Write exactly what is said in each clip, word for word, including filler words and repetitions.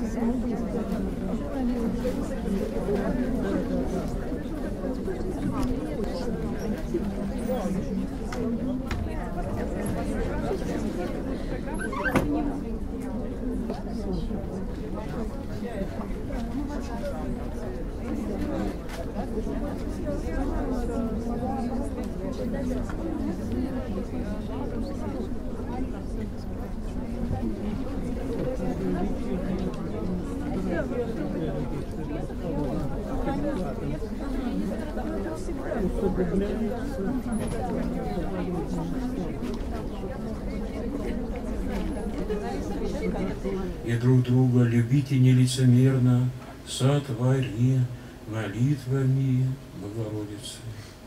И друг друга любите нелицемерно, сотвори молитвами Богородицы.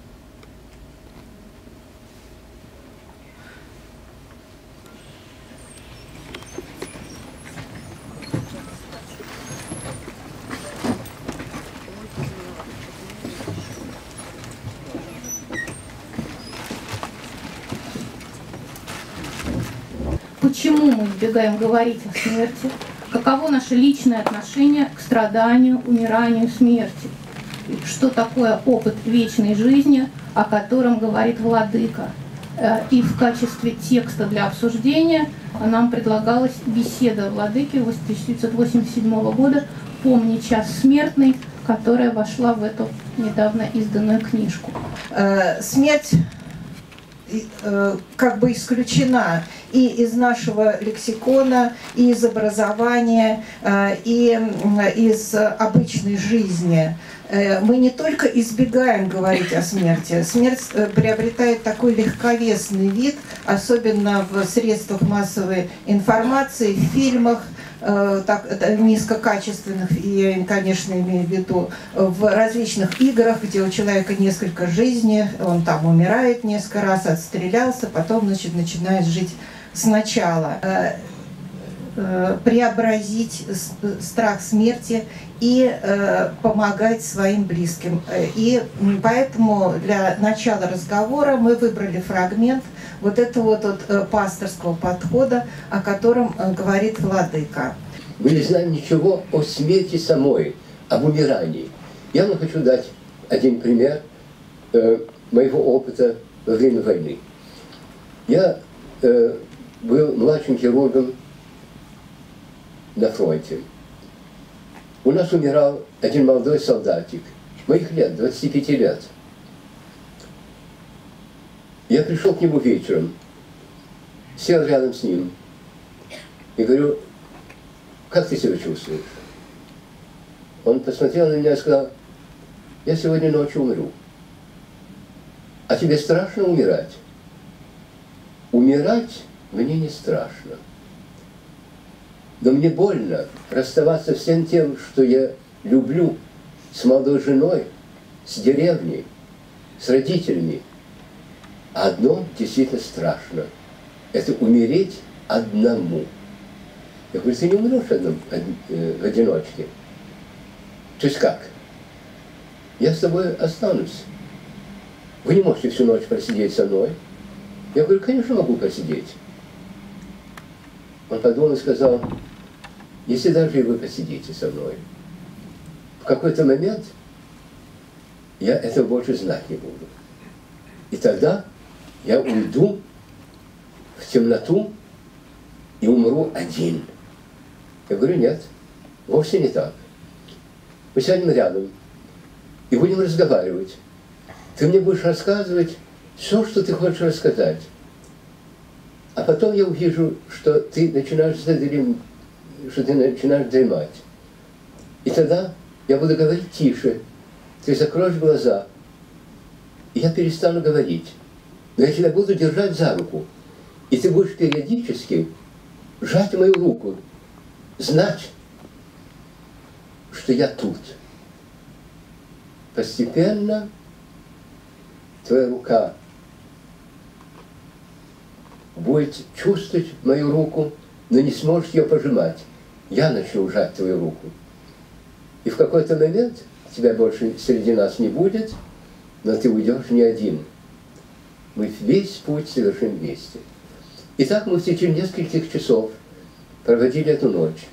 Почему мы избегаем говорить о смерти? Каково наше личное отношение к страданию, умиранию, смерти? Что такое опыт вечной жизни, о котором говорит Владыка? И в качестве текста для обсуждения нам предлагалась беседа Владыки тысяча девятьсот восемьдесят седьмого года «Помни час смертный», которая вошла в эту недавно изданную книжку. Смерть как бы исключена и из нашего лексикона, и из образования, и из обычной жизни. Мы не только избегаем говорить о смерти. Смерть приобретает такой легковесный вид, особенно в средствах массовой информации, в фильмах, так, низкокачественных, и я, конечно, имею в виду в различных играх, где у человека несколько жизней, он там умирает несколько раз, отстрелялся, потом, значит, начинает жить сначала. Преобразить страх смерти и э, помогать своим близким. И поэтому для начала разговора мы выбрали фрагмент вот этого вот, вот пасторского подхода, о котором говорит Владыка. Мы не знаем ничего о смерти самой, об умирании. Я вам хочу дать один пример э, моего опыта во время войны. Я э, был младшим хирургом на фронте. У нас умирал один молодой солдатик, моих лет, двадцати пяти лет. Я пришел к нему вечером, сел рядом с ним и говорю: как ты себя чувствуешь? Он посмотрел на меня и сказал: я сегодня ночью умру. А тебе страшно умирать? Умирать мне не страшно. Но мне больно расставаться всем тем, что я люблю, с молодой женой, с деревней, с родителями. А одно действительно страшно. Это умереть одному. Я говорю: ты не умрешь одном, в одиночке. То есть как? Я с тобой останусь. Вы не можете всю ночь просидеть со мной. Я говорю: конечно, могу посидеть. Он подумал и сказал: если даже и вы посидите со мной, в какой-то момент я этого больше знать не буду. И тогда я уйду в темноту и умру один. Я говорю: нет, вовсе не так. Мы сядем рядом и будем разговаривать. Ты мне будешь рассказывать все, что ты хочешь рассказать. А потом я увижу, что ты начинаешь задремать, что ты начинаешь дремать. И тогда я буду говорить тише. Ты закроешь глаза, и я перестану говорить. Но я тебя буду держать за руку. И ты будешь периодически сжать мою руку, знать, что я тут. Постепенно твоя рука будет чувствовать мою руку, но не сможет ее пожимать. Я начну сжать твою руку. И в какой-то момент тебя больше среди нас не будет, но ты уйдешь не один. Мы весь путь совершим вместе. И так мы в течение нескольких часов проводили эту ночь.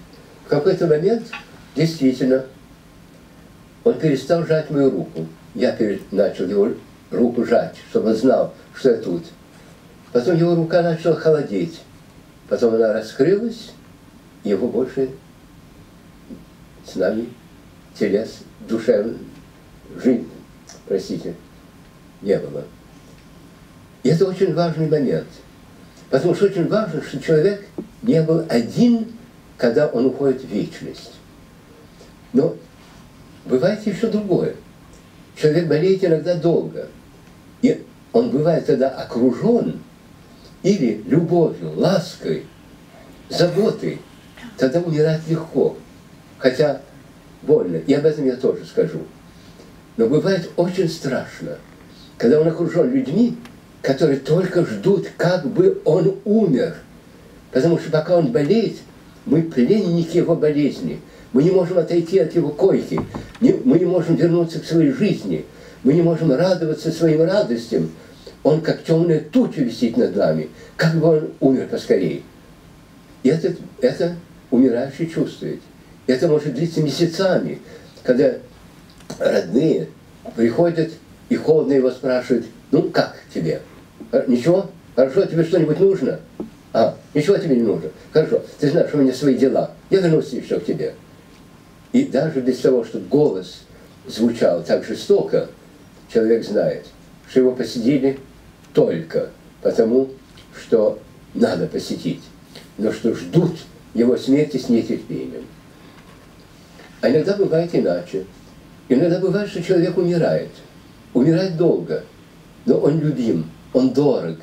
В какой-то момент, действительно, он перестал жать мою руку. Я пере... начал его руку жать, чтобы он знал, что я тут. Потом его рука начала холодеть. Потом она раскрылась, и его больше с нами телес, душевной жизни, простите, не было. И это очень важный момент. Потому что очень важно, что человек не был один, когда он уходит в вечность. Но бывает еще другое. Человек болеет иногда долго. И он бывает тогда окружен или любовью, лаской, заботой. Тогда умирать легко. Хотя больно. И об этом я тоже скажу. Но бывает очень страшно, когда он окружен людьми, которые только ждут, как бы он умер. Потому что пока он болеет, мы пленники его болезни. Мы не можем отойти от его койки. Мы не можем вернуться к своей жизни. Мы не можем радоваться своим радостям. Он как темная туча висит над нами. Как бы он умер поскорее. И это, это умирающий чувствует. Это может длиться месяцами, когда родные приходят и холодно его спрашивают: ну как тебе? Ничего? Хорошо, тебе что-нибудь нужно? А, ничего тебе не нужно. Хорошо, ты знаешь, у меня свои дела. Я вернусь еще к тебе. И даже без того, чтобы голос звучал так жестоко, человек знает, что его посетили только потому, что надо посетить, но что ждут его смерти с нетерпением. А иногда бывает иначе. Иногда бывает, что человек умирает. Умирает долго, но он любим, он дорог.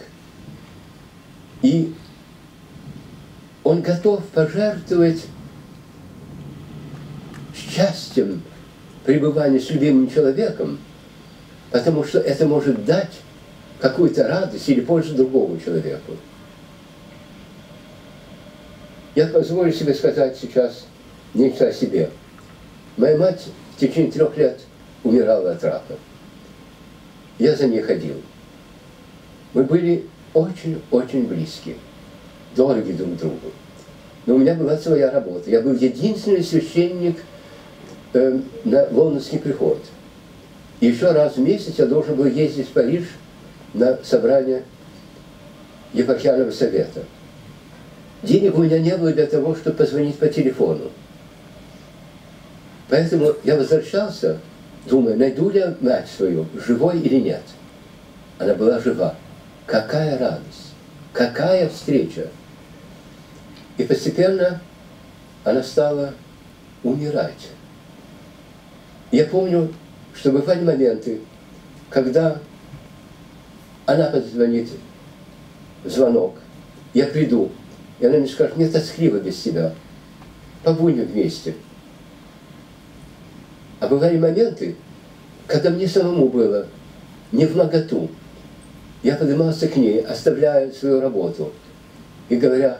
И он готов пожертвовать счастьем пребывания с любимым человеком, потому что это может дать какую-то радость или пользу другому человеку. Я позволю себе сказать сейчас нечто о себе. Моя мать в течение трех лет умирала от рака. Я за ней ходил. Мы были очень-очень близки, дороги друг другу. Но у меня была своя работа. Я был единственный священник э, на Лондонский приход. И еще раз в месяц я должен был ездить в Париж на собрание епархиального совета. Денег у меня не было для того, чтобы позвонить по телефону. Поэтому я возвращался, думая, найду ли я мать свою, живой или нет. Она была жива. Какая радость, какая встреча. И постепенно она стала умирать. Я помню, что бывали моменты, когда она позвонит в звонок, я приду, и она мне скажет: мне тоскливо без тебя, побудем вместе. А бывали моменты, когда мне самому было невмоготу. Я поднимался к ней, оставляя свою работу, и говоря: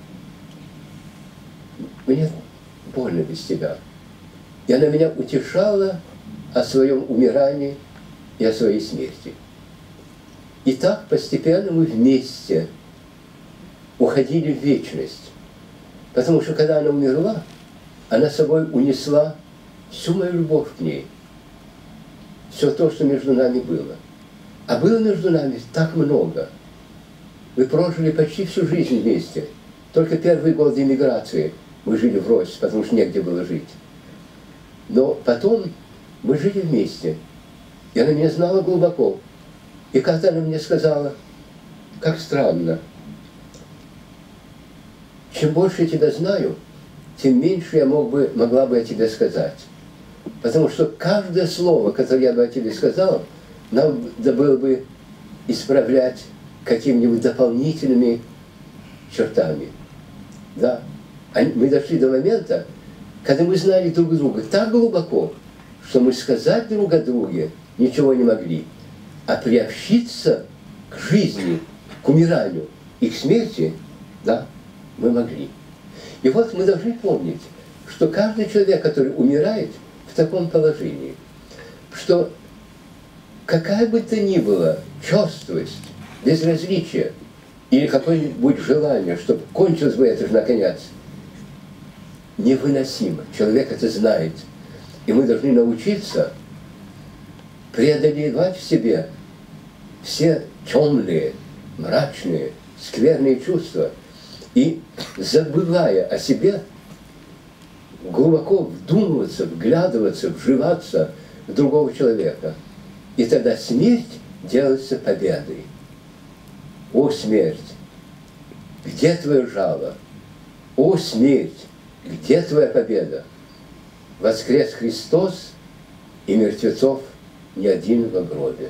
мне больно без тебя. И она меня утешала о своем умирании и о своей смерти. И так постепенно мы вместе уходили в вечность. Потому что когда она умерла, она с собой унесла всю мою любовь к ней. Все то, что между нами было. А было между нами так много. Мы прожили почти всю жизнь вместе. Только первые годы эмиграции мы жили врозь, потому что негде было жить. Но потом мы жили вместе. И она меня знала глубоко. И как-то она мне сказала: как странно. Чем больше я тебя знаю, тем меньше я мог бы, могла бы о тебе сказать. Потому что каждое слово, которое я бы о тебе сказал, нам надо было бы исправлять какими-нибудь дополнительными чертами. Да. Мы дошли до момента, когда мы знали друг друга так глубоко, что мы сказать друг о друге ничего не могли. А приобщиться к жизни, к умиранию и к смерти, да, мы могли. И вот мы должны помнить, что каждый человек, который умирает, в таком положении, что какая бы то ни была черствость, безразличие или какое-нибудь желание, чтобы кончилось бы это же наконец, невыносимо. Человек это знает. И мы должны научиться преодолевать в себе все темные, мрачные, скверные чувства. И, забывая о себе, глубоко вдумываться, вглядываться, вживаться в другого человека. И тогда смерть делается победой. О, смерть, где твое жало? О, смерть, где твоя победа? Воскрес Христос, и мертвецов ни один во гробе.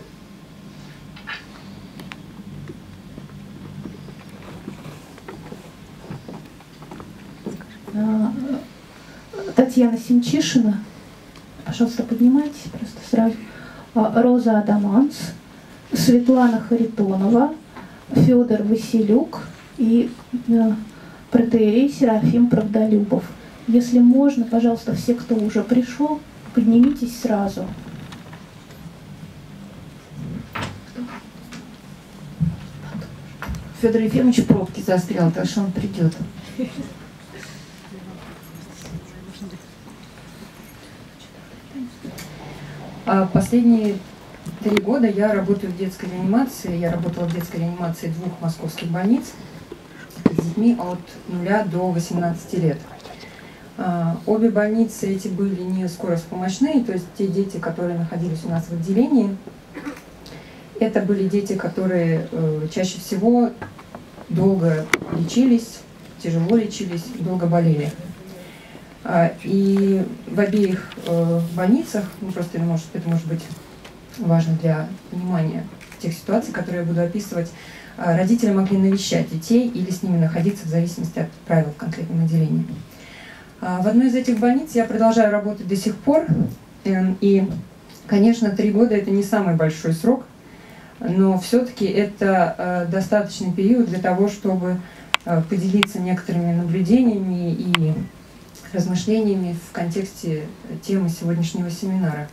Татьяна Семчишина, пожалуйста, поднимайтесь просто сразу. Роза Адаманц, Светлана Харитонова, Федор Василюк и протоиерей Серафим Правдолюбов. Если можно, пожалуйста, все, кто уже пришел, поднимитесь сразу. Федор Ефимович в пробке застрял, так что он придет. Последние три года я работаю в детской реанимации. Я работала в детской реанимации двух московских больниц с детьми от нуля до восемнадцати лет. Обе больницы эти были не скороспомощные, то есть те дети, которые находились у нас в отделении, это были дети, которые чаще всего долго лечились, тяжело лечились, долго болели. И в обеих больницах, ну просто это может, это может быть важно для понимания тех ситуаций, которые я буду описывать, родители могли навещать детей или с ними находиться в зависимости от правил в конкретном отделении. В одной из этих больниц я продолжаю работать до сих пор, и, конечно, три года это не самый большой срок, но все-таки это достаточный период для того, чтобы поделиться некоторыми наблюдениями и размышлениями в контексте темы сегодняшнего семинара.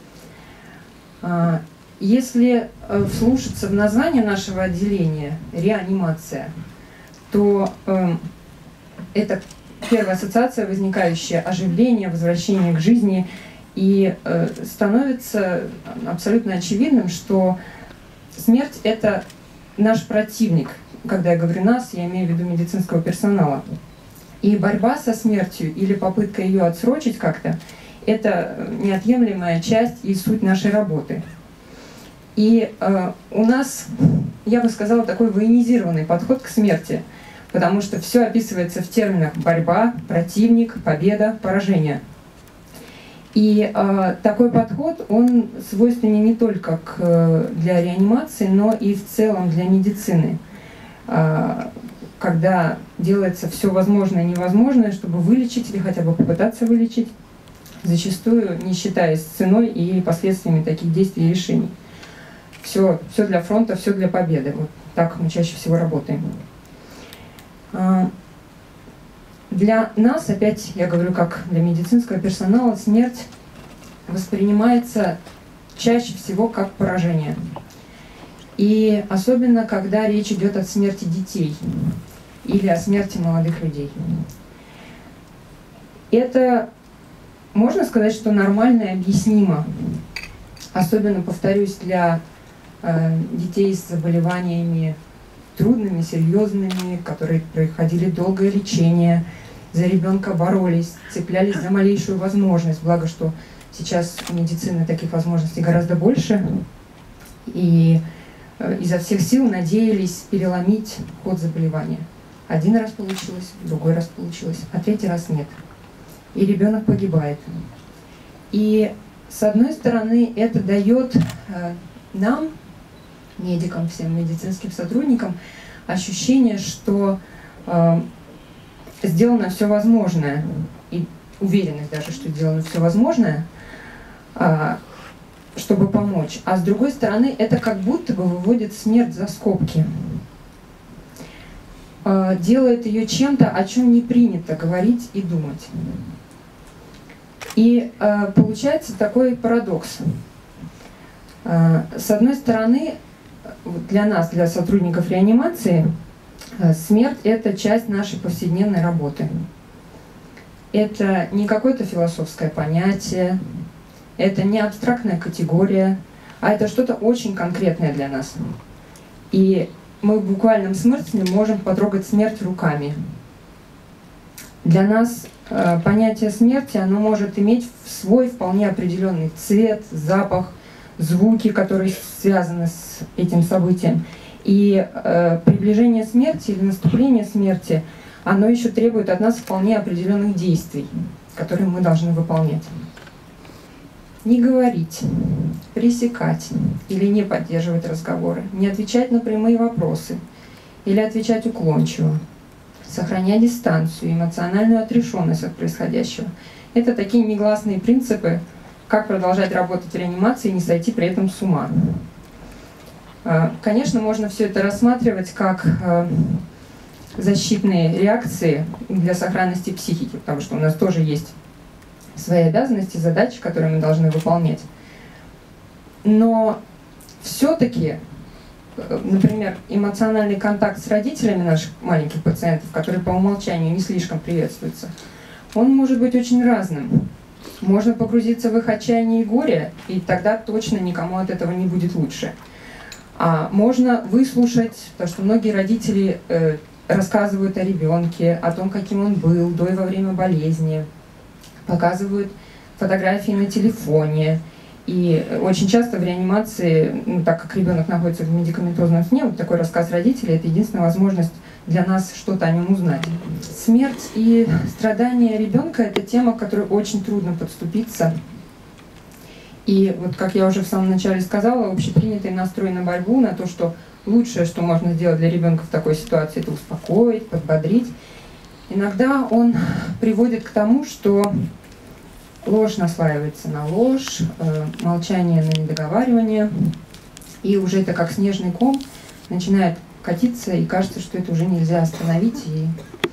Если вслушаться в название нашего отделения «Реанимация», то это первая ассоциация, возникающая оживление, возвращение к жизни, и становится абсолютно очевидным, что смерть – это наш противник. Когда я говорю «нас», я имею в виду медицинского персонала. И борьба со смертью или попытка ее отсрочить как-то – это неотъемлемая часть и суть нашей работы. И э, у нас, я бы сказала, такой военизированный подход к смерти, потому что все описывается в терминах борьба, противник, победа, поражение. И э, такой подход, он свойственен не только к, для реанимации, но и в целом для медицины. Э, когда делается все возможное и невозможное, чтобы вылечить или хотя бы попытаться вылечить, зачастую не считаясь ценой и последствиями таких действий и решений. Все, все для фронта, все для победы. Вот так мы чаще всего работаем. Для нас, опять я говорю, как для медицинского персонала, смерть воспринимается чаще всего как поражение. И особенно, когда речь идет о смерти детей или о смерти молодых людей. Это, можно сказать, что нормально и объяснимо. Особенно, повторюсь, для э, детей с заболеваниями трудными, серьезными, которые проходили долгое лечение, за ребенка боролись, цеплялись за малейшую возможность. Благо, что сейчас у медицины таких возможностей гораздо больше. И э, изо всех сил надеялись переломить ход заболевания. Один раз получилось, другой раз получилось, а третий раз нет. И ребенок погибает. И с одной стороны, это дает э, нам, медикам, всем медицинским сотрудникам, ощущение, что э, сделано все возможное, и уверенность даже, что сделано все возможное, э, чтобы помочь. А с другой стороны, это как будто бы выводит смерть за скобки. Э, делает ее чем-то, о чем не принято говорить и думать. И э, получается такой парадокс. Э, с одной стороны, для нас, для сотрудников реанимации, э, смерть – это часть нашей повседневной работы. это не какое-то философское понятие, это не абстрактная категория, а это что-то очень конкретное для нас. И мы в буквальном смысле можем потрогать смерть руками. Для нас э, понятие смерти, оно может иметь свой вполне определенный цвет, запах, звуки, которые связаны с этим событием. И э, приближение смерти или наступление смерти, оно еще требует от нас вполне определенных действий, которые мы должны выполнять. Не говорить, пресекать или не поддерживать разговоры, не отвечать на прямые вопросы или отвечать уклончиво, сохранять дистанцию, эмоциональную отрешенность от происходящего. Это такие негласные принципы, как продолжать работать в реанимации и не сойти при этом с ума. Конечно, можно все это рассматривать как защитные реакции для сохранности психики, потому что у нас тоже есть свои обязанности, задачи, которые мы должны выполнять. Но все-таки, например, эмоциональный контакт с родителями наших маленьких пациентов, который по умолчанию не слишком приветствуется, он может быть очень разным. Можно погрузиться в их отчаяние и горе, и тогда точно никому от этого не будет лучше. А можно выслушать, потому что многие родители э, рассказывают о ребенке, о том, каким он был до и во время болезни, показывают фотографии на телефоне. И очень часто в реанимации, ну, так как ребенок находится в медикаментозном сне, вот такой рассказ родителей — это единственная возможность для нас что-то о нем узнать. Смерть и страдания ребенка — это тема, к которой очень трудно подступиться. И вот, как я уже в самом начале сказала, общепринятый настрой на борьбу, на то, что лучшее, что можно сделать для ребенка в такой ситуации, это успокоить, подбодрить. Иногда он приводит к тому, что ложь наслаивается на ложь, э, молчание на недоговаривание, и уже это как снежный ком начинает катиться, и кажется, что это уже нельзя остановить, и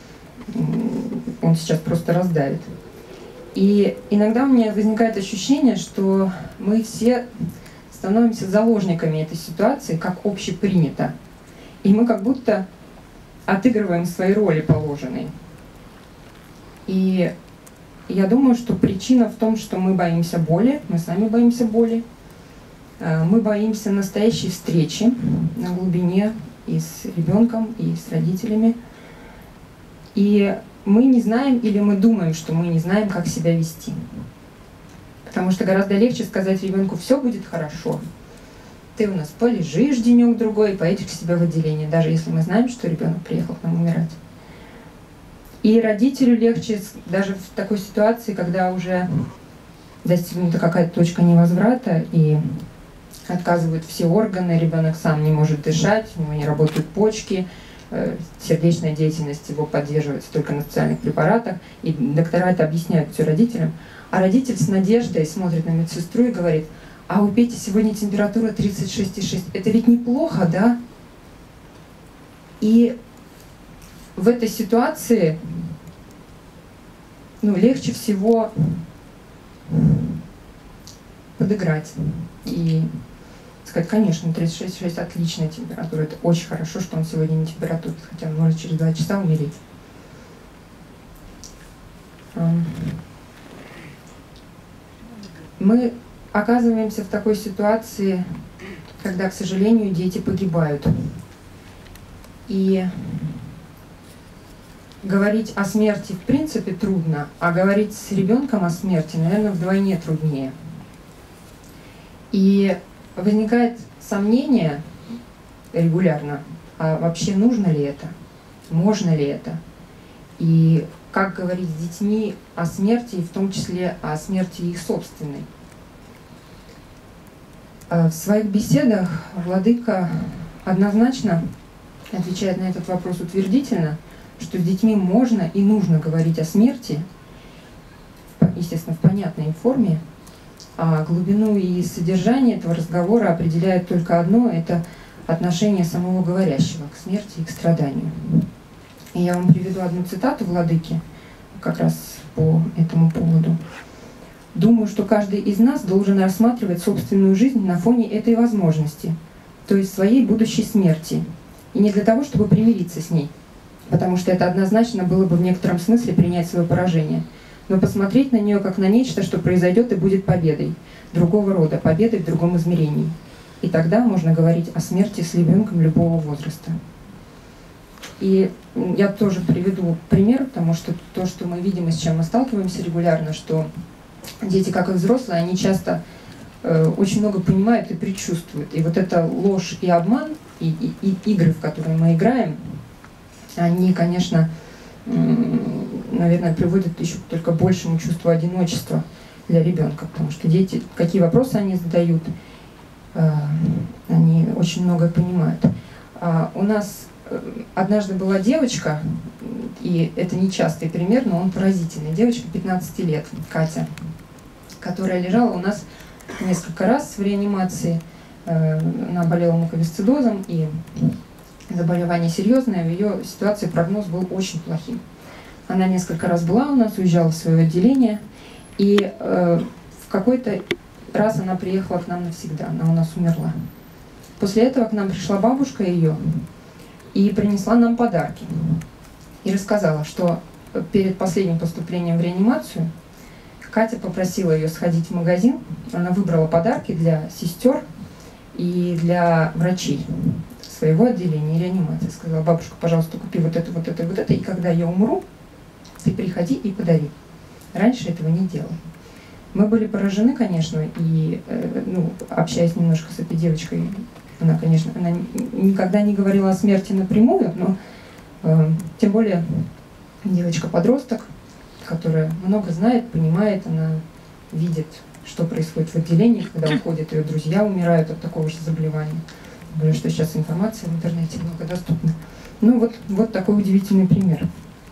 он сейчас просто раздавит. И иногда у меня возникает ощущение, что мы все становимся заложниками этой ситуации, как общепринято. И мы как будто отыгрываем свои роли положенные. И я думаю, что причина в том, что мы боимся боли, мы сами боимся боли, мы боимся настоящей встречи на глубине и с ребенком, и с родителями. И мы не знаем, или мы думаем, что мы не знаем, как себя вести. Потому что гораздо легче сказать ребенку: все будет хорошо. Ты у нас полежишь денек-другой и поедешь к себе в отделение, даже если мы знаем, что ребенок приехал к нам умирать. И родителю легче даже в такой ситуации, когда уже достигнута какая-то точка невозврата и отказывают все органы, ребенок сам не может дышать, у него не работают почки, сердечная деятельность его поддерживается только на специальных препаратах, и доктора это объясняют все родителям. А родитель с надеждой смотрит на медсестру и говорит: а у Пети сегодня температура тридцать шесть и шесть, это ведь неплохо, да? И в этой ситуации ну, легче всего подыграть и сказать: конечно, тридцать шесть и шесть отличная температура, это очень хорошо, что он сегодня не температурит, хотя он может через два часа умереть. Мы оказываемся в такой ситуации, когда, к сожалению, дети погибают. И говорить о смерти в принципе трудно, а говорить с ребенком о смерти, наверное, вдвойне труднее. И возникает сомнение регулярно, а вообще нужно ли это, можно ли это, и как говорить с детьми о смерти, и в том числе о смерти их собственной. В своих беседах владыка однозначно отвечает на этот вопрос утвердительно, что с детьми можно и нужно говорить о смерти, естественно, в понятной форме, а глубину и содержание этого разговора определяет только одно — это отношение самого говорящего к смерти и к страданию. И я вам приведу одну цитату владыки как раз по этому поводу. «Думаю, что каждый из нас должен рассматривать собственную жизнь на фоне этой возможности, то есть своей будущей смерти, и не для того, чтобы примириться с ней, потому что это однозначно было бы в некотором смысле принять свое поражение, но посмотреть на нее как на нечто, что произойдет и будет победой, другого рода, победой в другом измерении. И тогда можно говорить о смерти с ребенком любого возраста. И я тоже приведу пример, потому что то, что мы видим и с чем мы сталкиваемся регулярно, что дети, как и взрослые, они часто э, очень много понимают и предчувствуют. И вот эта ложь и обман, и, и, и игры, в которые мы играем, они, конечно, наверное, приводят еще к только большему чувству одиночества для ребенка, потому что дети, какие вопросы они задают, они очень много понимают. У нас однажды была девочка, и это нечастый пример, но он поразительный. Девочка пятнадцати лет, Катя, которая лежала у нас несколько раз в реанимации. Она болела муковисцидозом, и заболевание серьезное, в ее ситуации прогноз был очень плохим. Она несколько раз была у нас, уезжала в свое отделение, и э, в какой-то раз она приехала к нам навсегда, она у нас умерла. После этого к нам пришла бабушка ее и принесла нам подарки. И рассказала, что перед последним поступлением в реанимацию Катя попросила ее сходить в магазин, она выбрала подарки для сестер и для врачей своего отделения реанимации. Сказала: бабушка, пожалуйста, купи вот это, вот это, вот это, и когда я умру, ты приходи и подари. Раньше этого не делала. Мы были поражены, конечно, и, э, ну, общаясь немножко с этой девочкой, она, конечно, она никогда не говорила о смерти напрямую, но э, тем более девочка-подросток, которая много знает, понимает, она видит, что происходит в отделении, когда уходят ее друзья, умирают от такого же заболевания. Потому что сейчас информация в интернете много доступна. Ну вот, вот такой удивительный пример.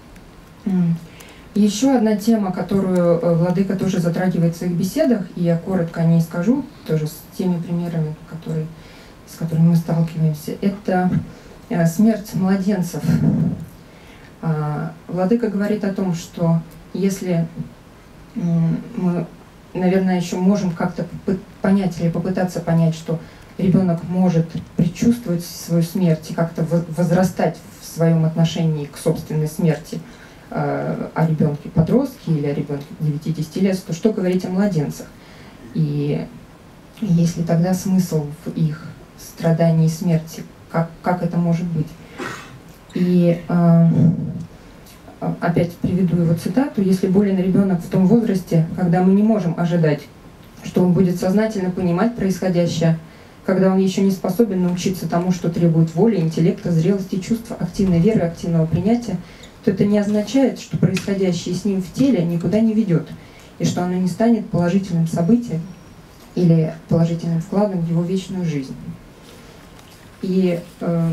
Еще одна тема, которую Владыка тоже затрагивает в своих беседах, и я коротко о ней скажу, тоже с теми примерами, которые, с которыми мы сталкиваемся, это смерть младенцев. Владыка говорит о том, что если мы, наверное, еще можем как-то понять или попытаться понять, что ребенок может предчувствовать свою смерть и как-то возрастать в своем отношении к собственной смерти, э, о ребенке-подростке или о ребенке девяти-десяти лет, то что говорить о младенцах? И есть ли тогда смысл в их страдании и смерти? Как, как это может быть? И э, опять приведу его цитату: «Если болен ребенок в том возрасте, когда мы не можем ожидать, что он будет сознательно понимать происходящее, когда он еще не способен научиться тому, что требует воли, интеллекта, зрелости, чувства, активной веры, активного принятия, то это не означает, что происходящее с ним в теле никуда не ведет, и что оно не станет положительным событием или положительным вкладом в его вечную жизнь». И э,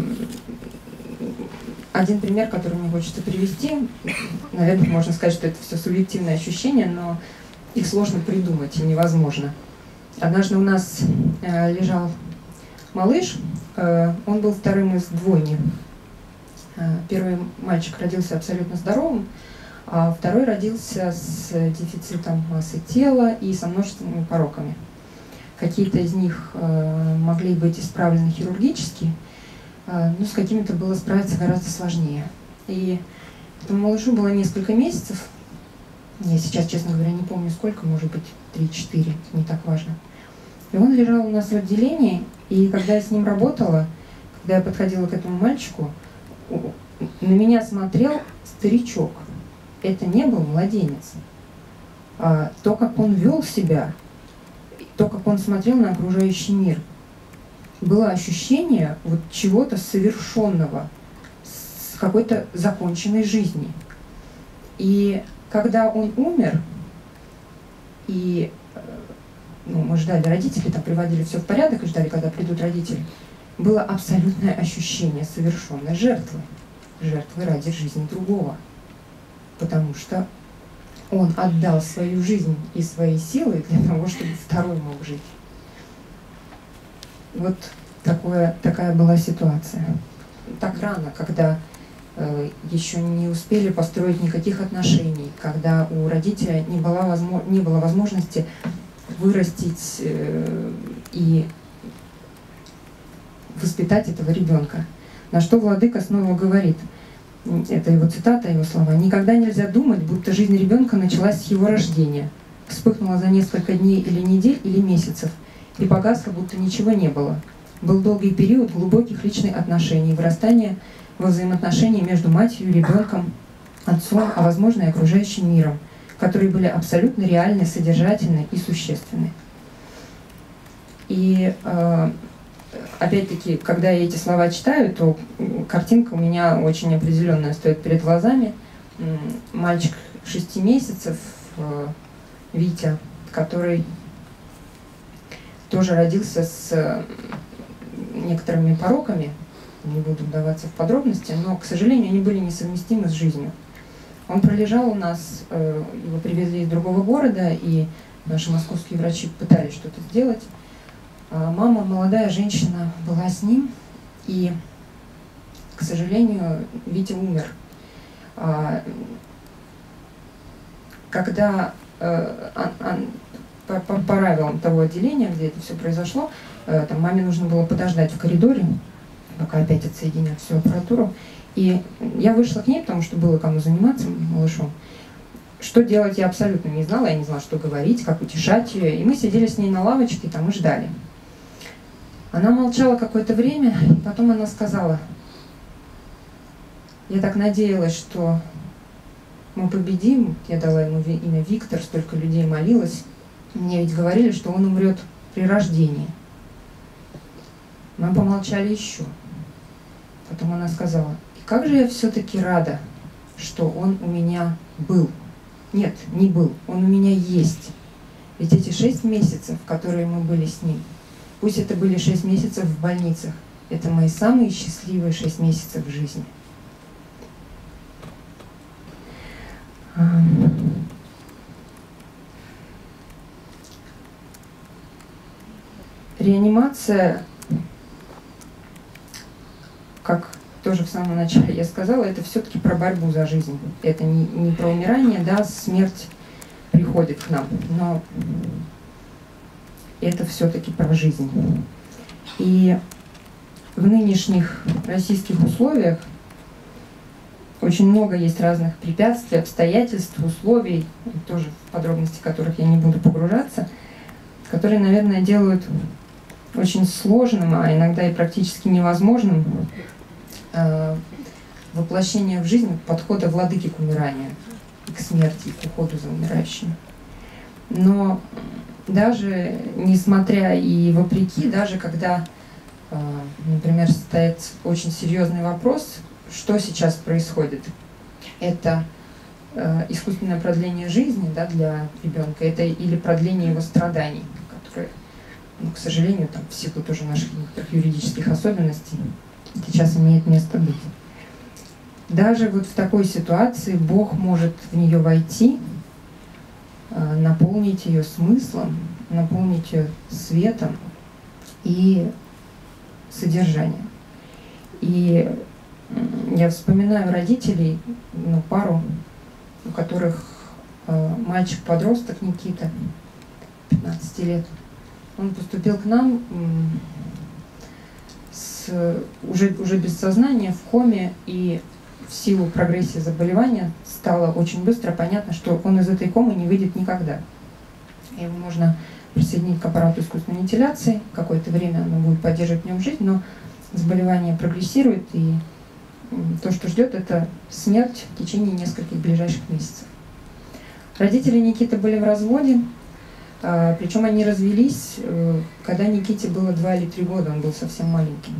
один пример, который мне хочется привести, наверное, можно сказать, что это все субъективное ощущение, но их сложно придумать и невозможно. Однажды у нас э, лежал малыш, э, он был вторым из двойни. Э, первый мальчик родился абсолютно здоровым, а второй родился с дефицитом массы тела и со множественными пороками. Какие-то из них э, могли быть исправлены хирургически, э, но с какими-то было справиться гораздо сложнее. И этому малышу было несколько месяцев. Я сейчас, честно говоря, не помню сколько, может быть, три-четыре, не так важно. И он лежал у нас в отделении, и когда я с ним работала, когда я подходила к этому мальчику, на меня смотрел старичок. Это не был младенец. А то, как он вел себя, то, как он смотрел на окружающий мир, было ощущение вот чего-то совершенного, с какой-то законченной жизни. И когда он умер, и ну, мы ждали родителей, там приводили все в порядок и ждали, когда придут родители, было абсолютное ощущение совершенной жертвы. Жертвы ради жизни другого. Потому что он отдал свою жизнь и свои силы для того, чтобы второй мог жить. Вот такое, такая была ситуация. Так рано, когда э, еще не успели построить никаких отношений, когда у родителя не было, возможно, не было возможности вырастить э, и воспитать этого ребенка. На что Владыка снова говорит: это его цитата, его слова, «Никогда нельзя думать, будто жизнь ребенка началась с его рождения, вспыхнула за несколько дней или недель или месяцев и погасла, будто ничего не было. Был долгий период глубоких личных отношений, вырастания во взаимоотношении между матерью и ребенком, отцом, а возможно и окружающим миром, которые были абсолютно реальны, содержательны и существенны». И э, опять-таки, когда я эти слова читаю, то картинка у меня очень определенная стоит перед глазами. Мальчик шести месяцев, э, Витя, который тоже родился с некоторыми пороками, не буду вдаваться в подробности, но, к сожалению, они были несовместимы с жизнью. Он пролежал у нас, э, его привезли из другого города, и наши московские врачи пытались что-то сделать. Мама, молодая женщина, была с ним, и, к сожалению, Витя умер. Когда по правилам того отделения, где это все произошло, там маме нужно было подождать в коридоре, пока опять отсоединят всю аппаратуру. И я вышла к ней, потому что было кому заниматься малышом. Что делать я абсолютно не знала, я не знала, что говорить, как утешать ее. И мы сидели с ней на лавочке, там и ждали. Она молчала какое-то время, и потом она сказала: «Я так надеялась, что мы победим». Я дала ему имя Виктор, столько людей молилось. Мне ведь говорили, что он умрет при рождении. Мы помолчали еще. Потом она сказала: «И как же я все-таки рада, что он у меня был». Нет, не был, он у меня есть. Ведь эти шесть месяцев, которые мы были с ним, пусть это были шесть месяцев в больницах, это мои самые счастливые шесть месяцев в жизни. Реанимация, как тоже в самом начале я сказала, это все-таки про борьбу за жизнь. Это не, не про умирание, да, смерть приходит к нам, но это все-таки про жизнь. И в нынешних российских условиях очень много есть разных препятствий, обстоятельств, условий, тоже в подробности которых я не буду погружаться, которые, наверное, делают очень сложным, а иногда и практически невозможным э, воплощение в жизнь подхода владыки к умиранию, и к смерти, и к уходу за умирающими. Но даже несмотря и вопреки, даже когда, э, например, стоит очень серьезный вопрос, что сейчас происходит, это э, искусственное продление жизни, да, для ребенка, это или продление его страданий, которые, ну, к сожалению, там, в силу тоже наших юридических особенностей сейчас имеет место быть. Даже вот в такой ситуации Бог может в нее войти, э, наполнить ее смыслом, наполнить ее светом и содержанием. И я вспоминаю родителей, ну, пару, у которых э, мальчик-подросток Никита, пятнадцати лет, он поступил к нам м, с, уже, уже без сознания, в коме, и в силу прогрессии заболевания стало очень быстро понятно, что он из этой комы не выйдет никогда. Его можно присоединить к аппарату искусственной вентиляции, какое-то время оно будет поддерживать в нем жизнь, но заболевание прогрессирует, и то, что ждет, это смерть в течение нескольких ближайших месяцев. Родители Никиты были в разводе, причем они развелись, когда Никите было два или три года, он был совсем маленький.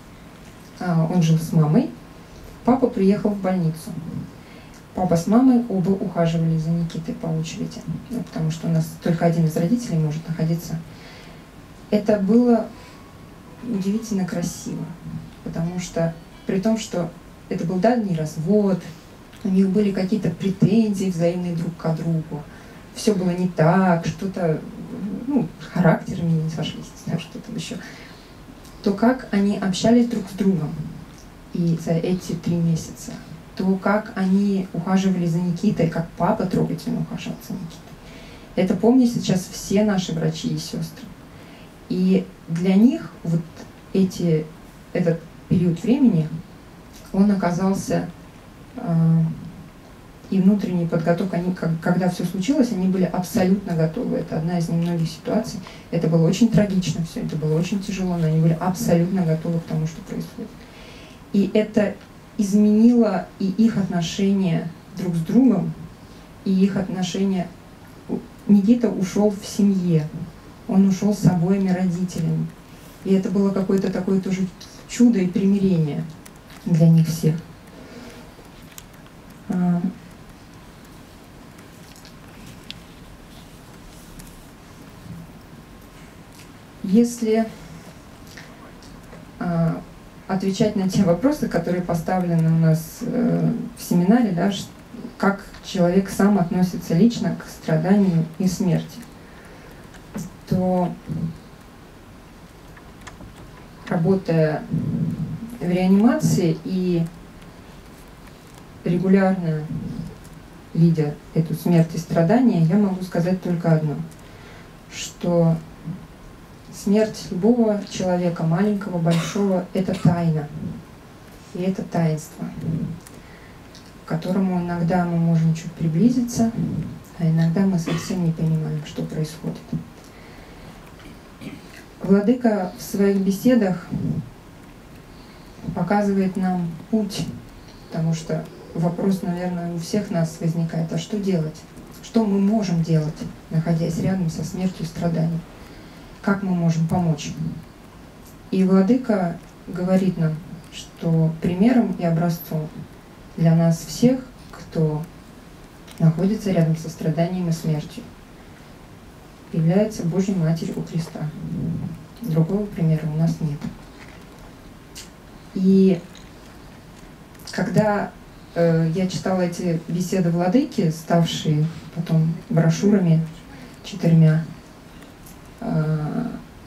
Он жил с мамой, папа приехал в больницу. Папа с мамой оба ухаживали за Никитой по очереди, ну, потому что у нас только один из родителей может находиться. Это было удивительно красиво, потому что при том, что это был дальний развод, у них были какие-то претензии взаимные друг к другу, все было не так, что-то, ну, характерами не сошлись, не знаю, что там еще, то как они общались друг с другом и за эти три месяца, то как они ухаживали за Никитой, как папа трогательно ухаживал за Никитой. Это помнят сейчас все наши врачи и сестры. И для них вот эти, этот период времени, он оказался и внутренняя подготовка, они, когда все случилось, они были абсолютно готовы. Это одна из немногих ситуаций. Это было очень трагично все, это было очень тяжело, но они были абсолютно готовы к тому, что происходит. И это изменило и их отношения друг с другом, и их отношения. Никита ушел в семье, он ушел с обоими родителями. И это было какое-то такое тоже чудо и примирение для них всех. Если а, отвечать на те вопросы, которые поставлены у нас э, в семинаре, да, как человек сам относится лично к страданию и смерти, то, работая в реанимации и регулярно видя эту смерть и страдания, я могу сказать только одно, что смерть любого человека, маленького, большого, это тайна. И это таинство, к которому иногда мы можем чуть приблизиться, а иногда мы совсем не понимаем, что происходит. Владыка в своих беседах показывает нам путь, потому что вопрос, наверное, у всех нас возникает, а что делать? Что мы можем делать, находясь рядом со смертью и страданием? Как мы можем помочь? И Владыка говорит нам, что примером и образцом для нас всех, кто находится рядом со страданием и смертью, является Божьей Матерь у креста. Другого примера у нас нет. И когда э, я читала эти беседы Владыки, ставшие потом брошюрами четырьмя, э,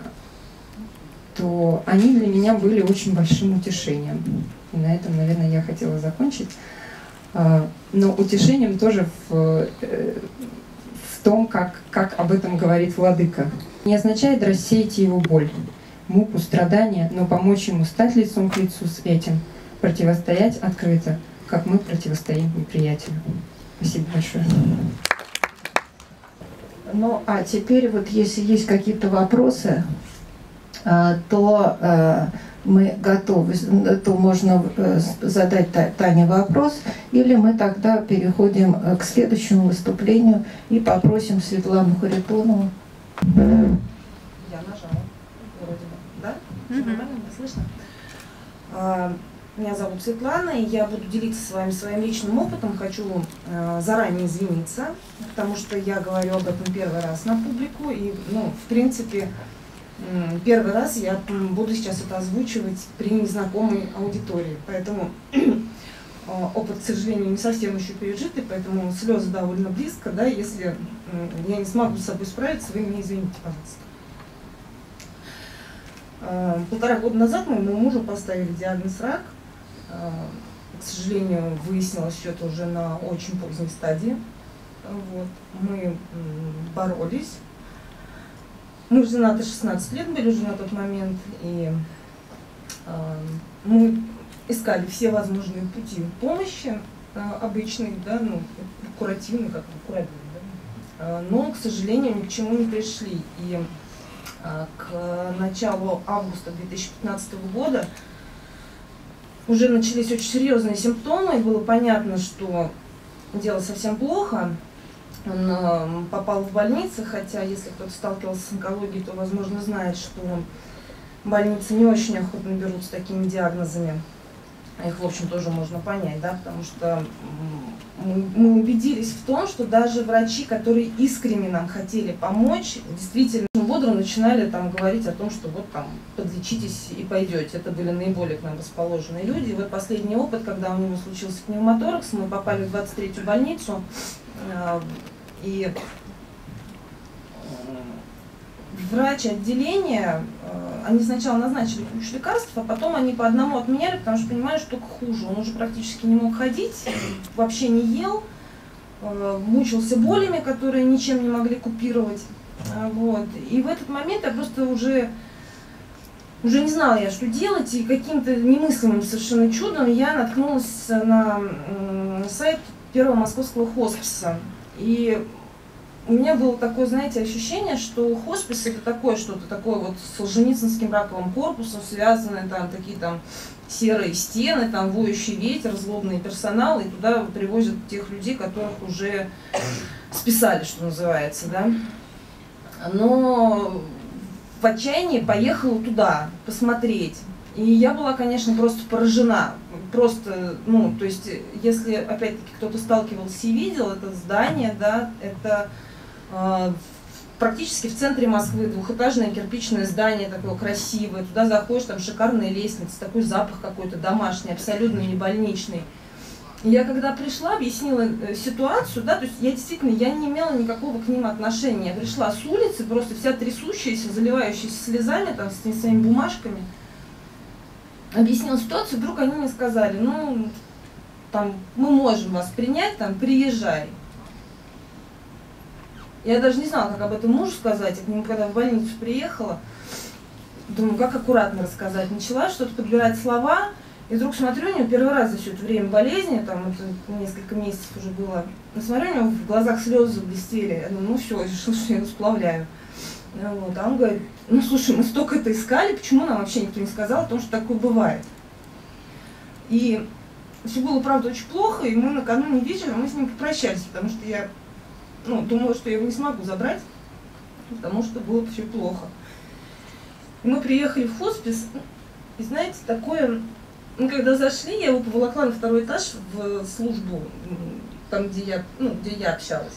то они для меня были очень большим утешением. И на этом, наверное, я хотела закончить. Э, но утешением тоже в, э, в том, как, как об этом говорит Владыка. Не означает рассеять его боль, муку, страдания, но помочь ему стать лицом к лицу с этим, противостоять открыто, как мы противостоим неприятелю. Спасибо большое. Ну, а теперь вот если есть какие-то вопросы, то мы готовы, то можно задать Тане вопрос, или мы тогда переходим к следующему выступлению и попросим Светлану Харитонову. Я нажала, вроде бы, да? Все нормально, меня слышно? А, меня зовут Светлана, и я буду делиться с вами своим личным опытом. Хочу а, заранее извиниться, потому что я говорю об этом первый раз на публику, и, ну, в принципе, первый раз я буду сейчас это озвучивать при незнакомой аудитории, поэтому опыт, к сожалению, не совсем еще пережитый, поэтому слезы довольно близко, да, если я не смогу с собой справиться, вы меня извините, пожалуйста. Полтора года назад моему мужу поставили диагноз рак. К сожалению, выяснилось все это уже на очень поздней стадии. Вот. Мы боролись. Мы женаты шестнадцать лет были уже на тот момент, и мы искали все возможные пути помощи обычной, да, ну, куративной, как куративной, да, но, к сожалению, ни к чему не пришли. И к началу августа две тысячи пятнадцатого года уже начались очень серьезные симптомы, и было понятно, что дело совсем плохо. Он попал в больницу, хотя если кто-то сталкивался с онкологией, то, возможно, знает, что больницы не очень охотно берут с такими диагнозами. Их, в общем, тоже можно понять, да, потому что мы убедились в том, что даже врачи, которые искренне нам хотели помочь, действительно бодро начинали там говорить о том, что вот там подлечитесь и пойдете. Это были наиболее к нам расположенные люди. И вот последний опыт, когда у него случился пневмоторакс, мы попали в двадцать третью больницу, и врач отделения, они сначала назначили кучу лекарств, а потом они по одному отменяли, потому что понимали, что только хуже. Он уже практически не мог ходить, вообще не ел, мучился болями, которые ничем не могли купировать. Вот. И в этот момент я просто уже уже не знала я, что делать, и каким-то немыслимым совершенно чудом я наткнулась на сайт Первого Московского хосписа. И у меня было такое, знаете, ощущение, что хоспис — это такое что-то такое вот с Солженицынским раковым корпусом связанное, там такие там серые стены, там воющий ветер, злобный персонал, и туда привозят тех людей, которых уже списали, что называется, да. Но в отчаянии поехала туда посмотреть. И я была, конечно, просто поражена. Просто, ну, то есть, если, опять-таки, кто-то сталкивался и видел это здание, да, это э, практически в центре Москвы, двухэтажное кирпичное здание, такое красивое. Туда заходишь, там шикарная лестница, такой запах какой-то домашний, абсолютно не больничный. И я когда пришла, объяснила ситуацию, да, то есть я действительно, я не имела никакого к ним отношения. Я пришла с улицы, просто вся трясущаяся, заливающаяся слезами, там, с своими бумажками. Объяснила ситуацию, вдруг они мне сказали, ну, там, мы можем вас принять, там, приезжай. Я даже не знала, как об этом мужу сказать, я к нему когда в больницу приехала, думаю, как аккуратно рассказать. Начала что-то подбирать слова, и вдруг смотрю, у него первый раз за все это время болезни, там, это несколько месяцев уже было, смотрю, у него в глазах слезы блестели, я думаю, ну все, решил, что я его сплавляю. Вот. А он говорит, ну слушай, мы столько это искали, почему нам вообще никто не сказал о том, что такое бывает. И все было, правда, очень плохо, и мы накануне вечером мы с ним попрощались, потому что я, ну, думала, что я его не смогу забрать, потому что было все плохо. И мы приехали в хоспис, и знаете, такое, мы когда зашли, я его поволокла на второй этаж в службу, там, где я, ну, где я общалась.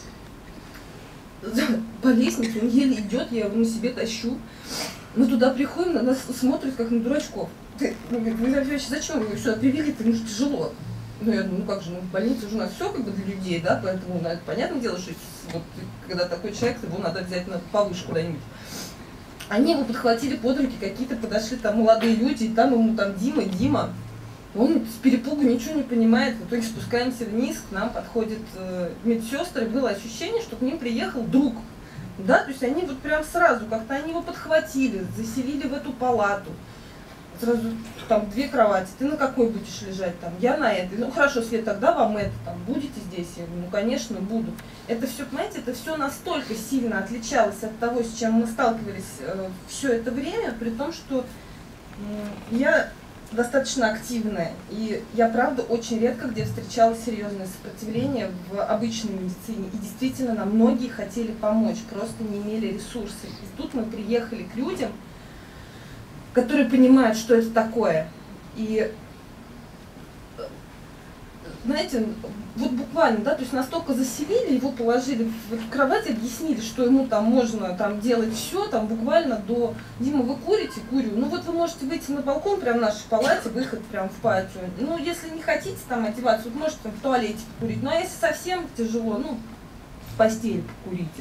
По лестнице, он еле идет, я его на себе тащу. Мы туда приходим, на нас смотрят, как на дурачков. Ты, вы, вы вообще зачем вы сюда привели-то? Ну, тяжело. Ну, я думаю, ну как же, ну, в больнице уже у нас все как бы для людей, да, поэтому, ну, это понятное дело, что вот, когда такой человек, его надо взять на повыше куда-нибудь. Они его подхватили под руки, какие-то подошли там молодые люди, и там ему там Дима, Дима. Он с перепугу ничего не понимает, в итоге спускаемся вниз, к нам подходят э, медсестры, было ощущение, что к ним приехал друг. Да, то есть они вот прям сразу, как-то они его подхватили, заселили в эту палату. Сразу там две кровати, ты на какой будешь лежать там? Я на этой. Ну хорошо, Свет, тогда вам это, там, будете здесь? Я говорю, ну конечно, буду. Это все, понимаете, это все настолько сильно отличалось от того, с чем мы сталкивались э, все это время, при том, что э, я достаточно активная, и я, правда, очень редко где встречала серьезное сопротивление в обычной медицине, и действительно нам многие хотели помочь, просто не имели ресурсы. И тут мы приехали к людям, которые понимают, что это такое. И, знаете, вот буквально, да, то есть настолько заселили, его положили в эту кровать, объяснили, что ему там можно там делать все, там буквально до Дима, вы курите? Курю. Ну вот вы можете выйти на балкон прямо в нашей палате, выход прямо в патио. Ну, если не хотите там одеваться, вот можете там в туалете покурить. Ну, а если совсем тяжело, ну, в постели покурите.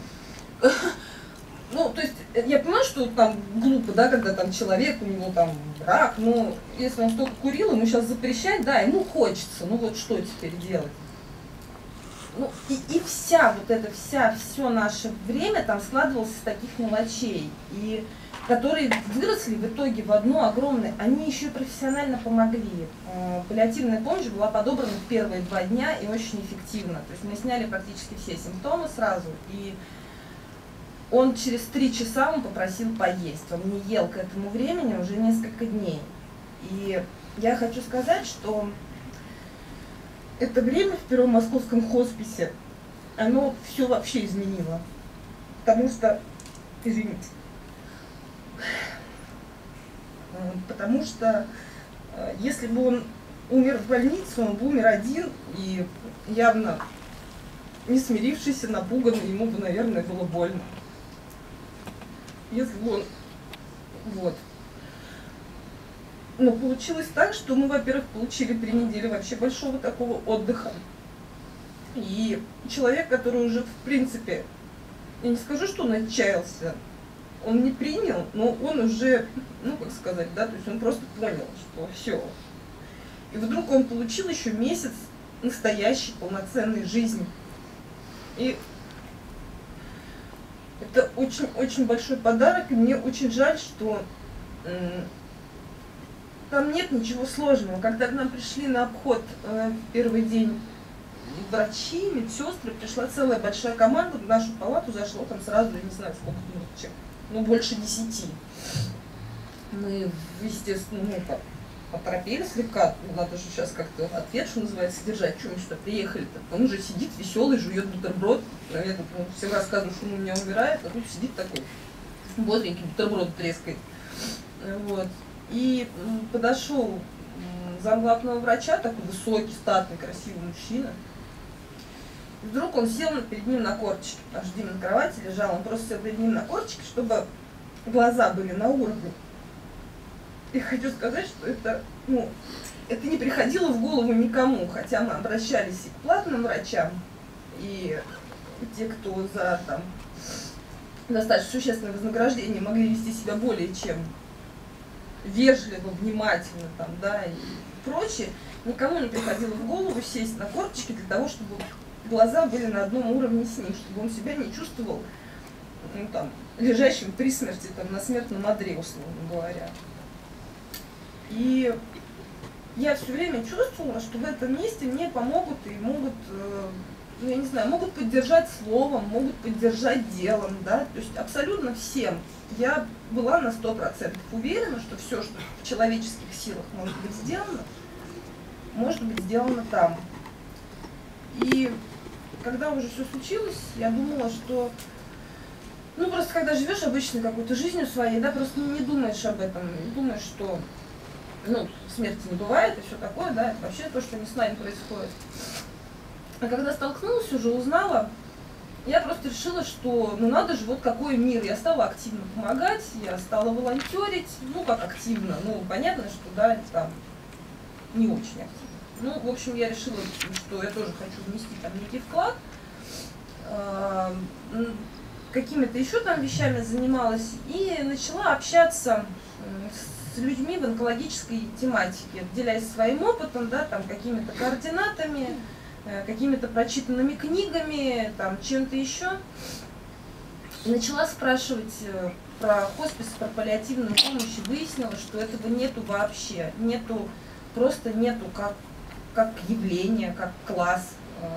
Ну, то есть, я понимаю, что там глупо, да, когда там человек, у него там рак, но если он столько курил, ему сейчас запрещать, да, ему хочется, ну вот что теперь делать? Ну, и, и вся вот эта, вся, все наше время там складывалось из таких мелочей, и которые выросли в итоге в одно огромное, они еще и профессионально помогли. Паллиативная помощь была подобрана в первые два дня и очень эффективно, то есть мы сняли практически все симптомы сразу, и он через три часа он попросил поесть. Он не ел к этому времени уже несколько дней. И я хочу сказать, что это время в Первом Московском хосписе, оно все вообще изменило. Потому что, извините, потому что если бы он умер в больнице, он бы умер один и явно не смирившийся, напуганный, ему бы, наверное, было больно. Если бы он... Вот. Но получилось так, что мы, во-первых, получили три недели вообще большого такого отдыха. И человек, который уже, в принципе, я не скажу, что он отчаялся, он не принял, но он уже, ну, как сказать, да, то есть он просто понял, что все. И вдруг он получил еще месяц настоящей полноценной жизни. И это очень-очень большой подарок, и мне очень жаль, что Там нет ничего сложного. Когда к нам пришли на обход э, первый день врачи, медсестры, пришла целая большая команда, в нашу палату зашло там сразу, я не знаю, сколько, ну, чем, ну больше десяти. Мы, естественно, ну, так, поторопели слегка, ну, надо же сейчас как-то ответ, что называется, держать, что мы сюда приехали-то. Он уже сидит веселый, жует бутерброд. Я тут ну, всем рассказываю, что он у меня умирает, а тут сидит такой бодренький, бутерброд трескает. Вот. И подошел замглавного врача, такой высокий, статный, красивый мужчина. И вдруг он сел перед ним на корточки, потому что Дима на кровати лежал, он просто сел перед ним на корточки, чтобы глаза были на уровне. И хочу сказать, что это, ну, это не приходило в голову никому, хотя мы обращались и к платным врачам, и те, кто за там, достаточно существенное вознаграждение могли вести себя более чем вежливо, внимательно там, да, и прочее, никому не приходило в голову сесть на корточки для того, чтобы глаза были на одном уровне с ним, чтобы он себя не чувствовал, ну, там, лежащим при смерти, там, на смертном одре, условно говоря. И я все время чувствовала, что в этом месте мне помогут и могут, ну, я не знаю, могут поддержать словом, могут поддержать делом, да, то есть абсолютно всем. Я была на сто процентов уверена, что все, что в человеческих силах может быть сделано, может быть сделано там. И когда уже все случилось, я думала, что, ну, просто когда живешь обычной какой-то жизнью своей, да, просто не думаешь об этом, думаешь, что, ну, смерти не бывает и все такое, да, это вообще то, что не с нами происходит. А когда столкнулась, уже узнала, я просто решила, что, ну, надо же, вот какой мир. Я стала активно помогать, я стала волонтерить, ну, как активно, ну, понятно, что, да, там, не очень активно. Ну, в общем, я решила, что я тоже хочу внести там некий вклад. Какими-то еще там вещами занималась и начала общаться с людьми в онкологической тематике, делясь своим опытом, да, там, какими-то координатами, какими-то прочитанными книгами, там, чем-то еще. И начала спрашивать про хоспис, про паллиативную помощь, и выяснила, что этого нету вообще, нету, просто нету как, как явление, как класс.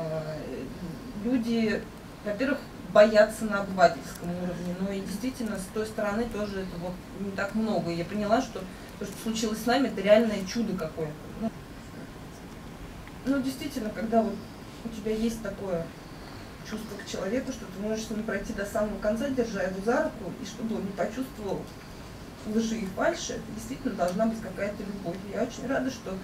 Люди, во-первых, боятся на обывательском уровне, но и действительно с той стороны тоже это вот не так много. И я поняла, что то, что случилось с нами, это реальное чудо какое-то. Ну, ну, действительно, когда вот у тебя есть такое чувство к человеку, что ты можешь с ним пройти до самого конца, держа его за руку, и чтобы он не почувствовал лжи и фальши, это действительно должна быть какая-то любовь. Я очень рада, что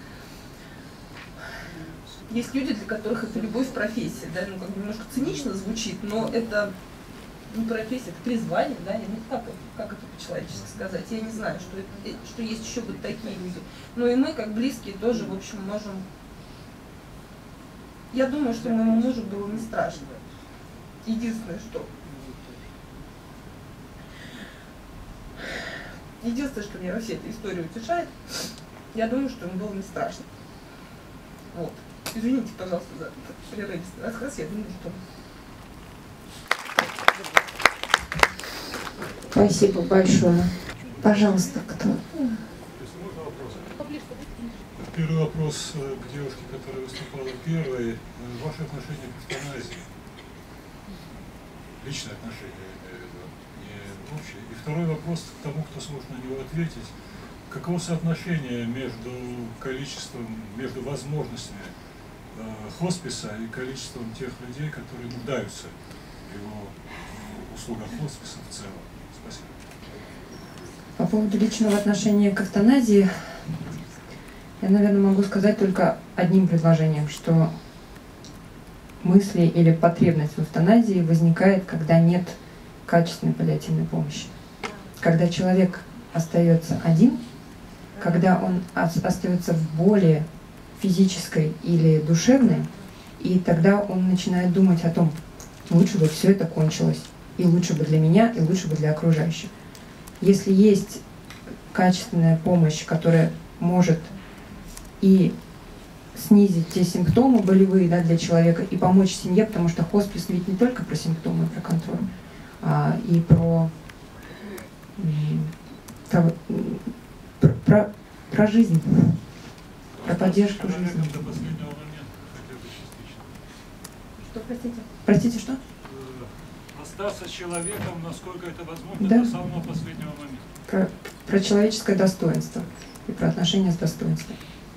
есть люди, для которых это любовь профессия, да, ну, как бы немножко цинично звучит, но это не профессия, это призвание, да, я не как, как это по-человечески сказать, я не знаю, что, это, что есть еще вот такие люди. Но и мы, как близкие, тоже, в общем, можем. Я думаю, что моему мужу было не страшно. Единственное, что... Единственное, что меня во всей этой истории утешает, я думаю, что ему было не страшно. Вот. Извините, пожалуйста, за прерывистый рассказ, я думаю, что... Спасибо большое. Пожалуйста, кто? Первый вопрос к девушке, которая выступала первой. Ваши отношения к эвтаназии? Личные отношения, я имею в виду, не общие. И второй вопрос к тому, кто сможет на него ответить. Каково соотношение между количеством, между возможностями э, хосписа и количеством тех людей, которые нуждаются в его услугах хосписа в целом? Спасибо. По поводу личного отношения к эвтаназии, я, наверное, могу сказать только одним предложением, что мысли или потребность в эвтаназии возникает, когда нет качественной паллиативной помощи. Когда человек остается один, когда он остается в боли физической или душевной, и тогда он начинает думать о том, лучше бы все это кончилось, и лучше бы для меня, и лучше бы для окружающих. Если есть качественная помощь, которая может и снизить те симптомы болевые, да, для человека, и помочь семье, потому что хоспис ведь не только про симптомы, про контроль, а и про, про про, про жизнь, про поддержку Человеком жизни. до последнего момента, хотя бы частично. Что, простите? Простите, что? Э, Остаться человеком, насколько это возможно, Да. до самого последнего момента. Про, про человеческое достоинство и про отношения с достоинством.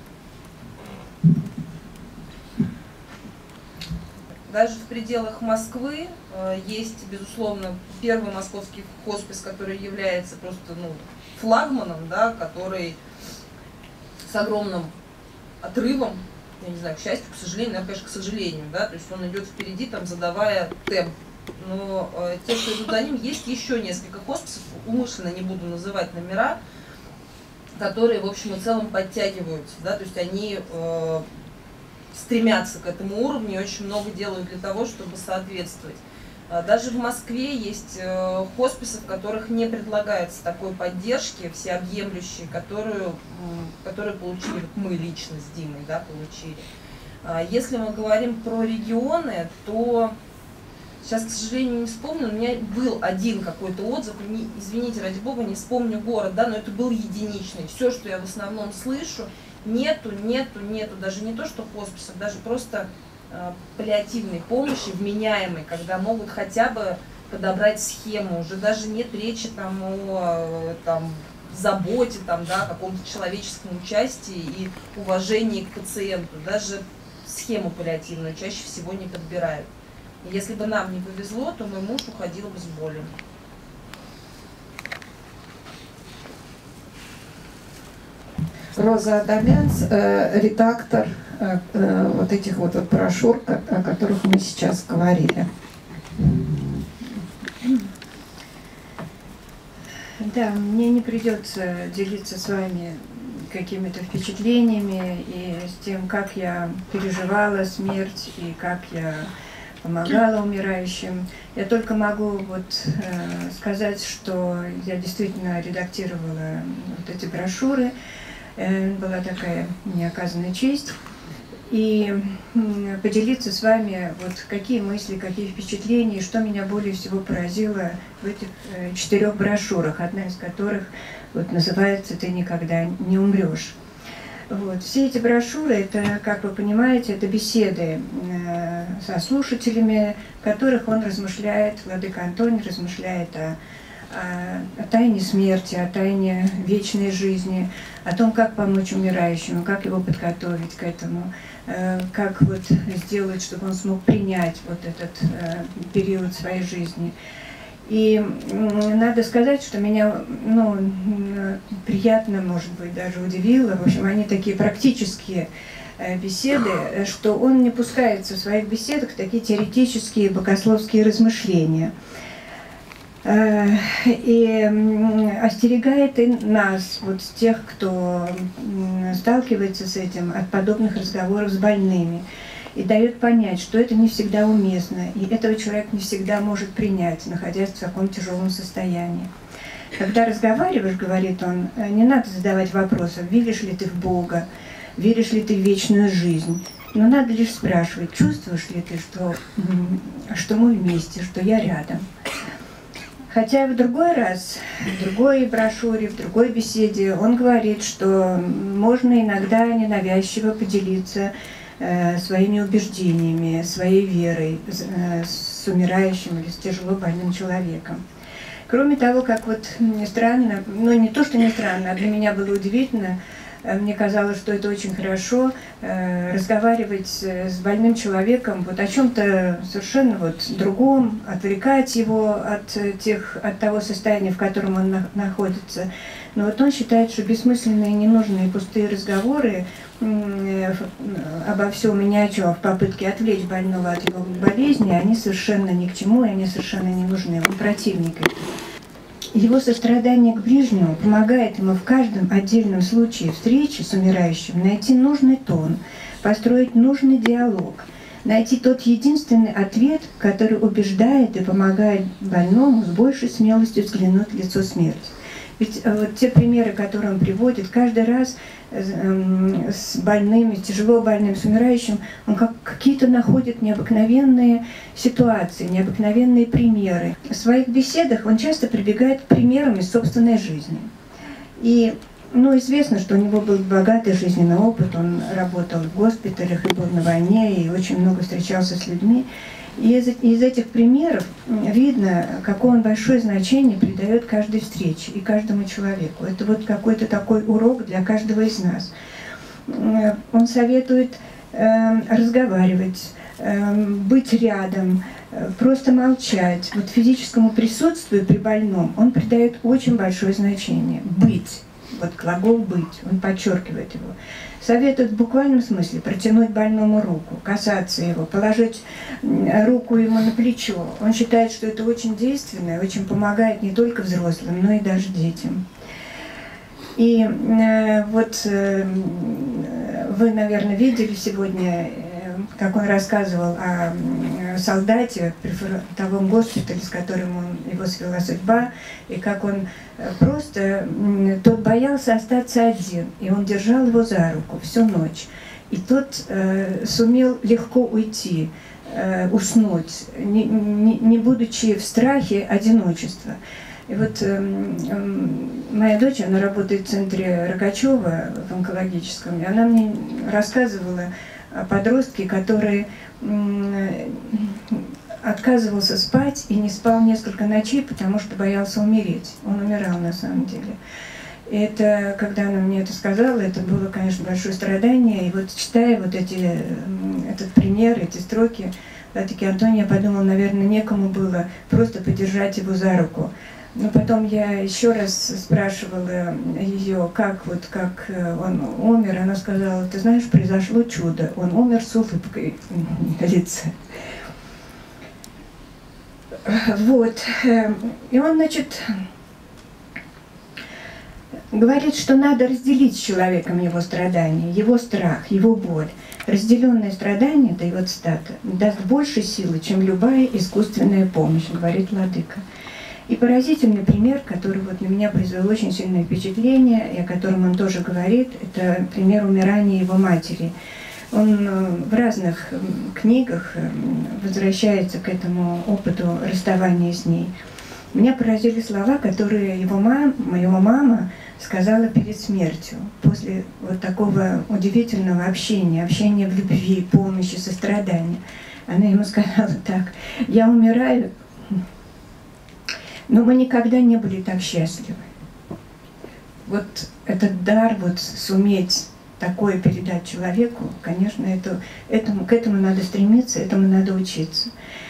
Даже в пределах Москвы э, есть, безусловно, первый московский хоспис, который является просто ну, флагманом, да, который с огромным отрывом, я не знаю, к счастью, к сожалению, наверное, конечно, к сожалению, да, то есть он идет впереди, там, задавая темп. Но э, те, что идут за ним, есть еще несколько хосписов, умышленно не буду называть номера, которые, в общем и целом, подтягиваются, да, то есть они э, стремятся к этому уровню и очень много делают для того, чтобы соответствовать. Даже в Москве есть хосписы, в которых не предлагается такой поддержки всеобъемлющей, которую, которую получили вот мы лично с Димой, да, получили. Если мы говорим про регионы, то сейчас, к сожалению, не вспомню, у меня был один какой-то отзыв, не, извините, ради бога, не вспомню город, да, но это был единичный. Все, что я в основном слышу, Нету, нету, нету, даже не то, что хосписов, даже просто э, паллиативной помощи, вменяемой, когда могут хотя бы подобрать схему, уже даже нет речи там о там, заботе, там, да, каком-то человеческом участии и уважении к пациенту, даже схему паллиативную чаще всего не подбирают. И если бы нам не повезло, то мой муж уходил бы с болью. Роза Адамянц, э, редактор э, э, вот этих вот, вот брошюр, о которых мы сейчас говорили. Да, мне не придется делиться с вами какими-то впечатлениями и с тем, как я переживала смерть и как я помогала умирающим. Я только могу вот, э, сказать, что я действительно редактировала вот эти брошюры. Э, была такая мне оказанная честь. И э, поделиться с вами, вот, какие мысли, какие впечатления, что меня более всего поразило в этих э, четырех брошюрах, одна из которых вот, называется «Ты никогда не умрешь». Вот. Все эти брошюры, это, как вы понимаете, это беседы э, со слушателями, в которых он размышляет, владыка Антоний размышляет о, о, о тайне смерти, о тайне вечной жизни, о том, как помочь умирающему, как его подготовить к этому, э, как вот сделать, чтобы он смог принять вот этот э, период своей жизни. И надо сказать, что меня ну, приятно, может быть, даже удивило. В общем, они такие практические беседы, что он не пускается в своих беседах в такие теоретические богословские размышления. И остерегает и нас, вот тех, кто сталкивается с этим, от подобных разговоров с больными. И дает понять, что это не всегда уместно, и этого человек не всегда может принять, находясь в таком тяжелом состоянии. Когда разговариваешь, говорит он, не надо задавать вопросов, веришь ли ты в Бога, веришь ли ты в вечную жизнь, но надо лишь спрашивать, чувствуешь ли ты, что, что мы вместе, что я рядом. Хотя в другой раз, в другой брошюре, в другой беседе он говорит, что можно иногда ненавязчиво поделиться своими убеждениями, своей верой с умирающим или с тяжело больным человеком. Кроме того, как вот не странно, ну не то, что не странно, а для меня было удивительно, мне казалось, что это очень хорошо, разговаривать с больным человеком вот о чем-то совершенно вот другом, отвлекать его от, тех, от того состояния, в котором он на, находится. Но вот он считает, что бессмысленные, ненужные, пустые разговоры обо всем и ни о чем в попытке отвлечь больного от его болезни, они совершенно ни к чему, и они совершенно не нужны. Он противник этого. Его сострадание к ближнему помогает ему в каждом отдельном случае встречи с умирающим найти нужный тон, построить нужный диалог, найти тот единственный ответ, который убеждает и помогает больному с большей смелостью взглянуть в лицо смерти. Ведь вот те примеры, которые он приводит, каждый раз с больным, с тяжело больным, с умирающим, он как, какие-то находит необыкновенные ситуации, необыкновенные примеры. В своих беседах он часто прибегает к примерам из собственной жизни. И ну, известно, что у него был богатый жизненный опыт, он работал в госпиталях и был на войне, и очень много встречался с людьми. И из, из этих примеров видно, какое он большое значение придает каждой встрече и каждому человеку. Это вот какой-то такой урок для каждого из нас. Он советует э, разговаривать, э, быть рядом, э, просто молчать. Вот физическому присутствию при больном он придает очень большое значение. Быть. Вот глагол «быть», он подчеркивает его. Советует в буквальном смысле протянуть больному руку, касаться его, положить руку ему на плечо. Он считает, что это очень действенно и очень помогает не только взрослым, но и даже детям. И э, вот э, вы, наверное, видели сегодня, э, как он рассказывал о э, солдате при фронтовом госпитале, с которым он, его свела судьба, и как он просто, тот боялся остаться один, и он держал его за руку всю ночь. И тот э, сумел легко уйти, э, уснуть, не, не, не будучи в страхе одиночества. И вот э, э, моя дочь, она работает в центре Рогачева в онкологическом, и она мне рассказывала о подростке, который э, отказывался спать и не спал несколько ночей, потому что боялся умереть. Он умирал на самом деле. И это, когда она мне это сказала, это было, конечно, большое страдание. И вот читая вот эти, этот пример, эти строки, все-таки Антония подумала, наверное, некому было просто подержать его за руку. Но потом я еще раз спрашивала ее, как вот как он умер. Она сказала: ты знаешь, произошло чудо. Он умер с улыбкой на лице. Вот. И он, значит, говорит, что надо разделить с человеком его страдания, его страх, его боль. Разделенное страдание, это его цитата, даст больше силы, чем любая искусственная помощь, говорит владыка. И поразительный пример, который вот на меня произвел очень сильное впечатление, и о котором он тоже говорит, это пример умирания его матери. Он в разных книгах возвращается к этому опыту расставания с ней. Меня поразили слова, которые его мама, его мама сказала перед смертью, после вот такого удивительного общения, общения в любви, помощи, сострадании. Она ему сказала так: я умираю, но мы никогда не были так счастливы. Вот этот дар, вот суметь такое передать человеку, конечно, это, этому, к этому надо стремиться, этому надо учиться.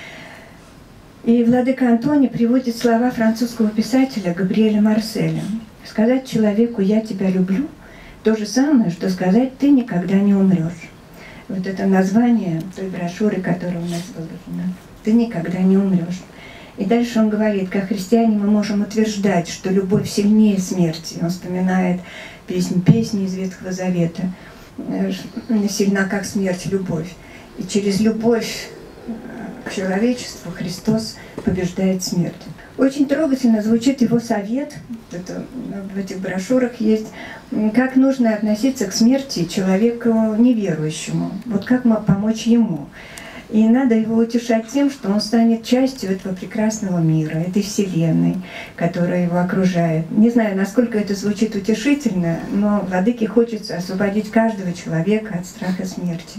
И владыка Антоний приводит слова французского писателя Габриэля Марселя. Сказать человеку «я тебя люблю» — то же самое, что сказать «ты никогда не умрешь». Вот это название той брошюры, которая у нас выложена. «Ты никогда не умрешь». И дальше он говорит, как христиане мы можем утверждать, что любовь сильнее смерти. Он вспоминает песнь, песни из Ветхого Завета. Сильна, как смерть, любовь. И через любовь к человечеству Христос побеждает смерть. Очень трогательно звучит его совет, это в этих брошюрах есть, как нужно относиться к смерти человеку неверующему, вот как помочь ему. И надо его утешать тем, что он станет частью этого прекрасного мира, этой вселенной, которая его окружает. Не знаю, насколько это звучит утешительно, но владыке хочется освободить каждого человека от страха смерти.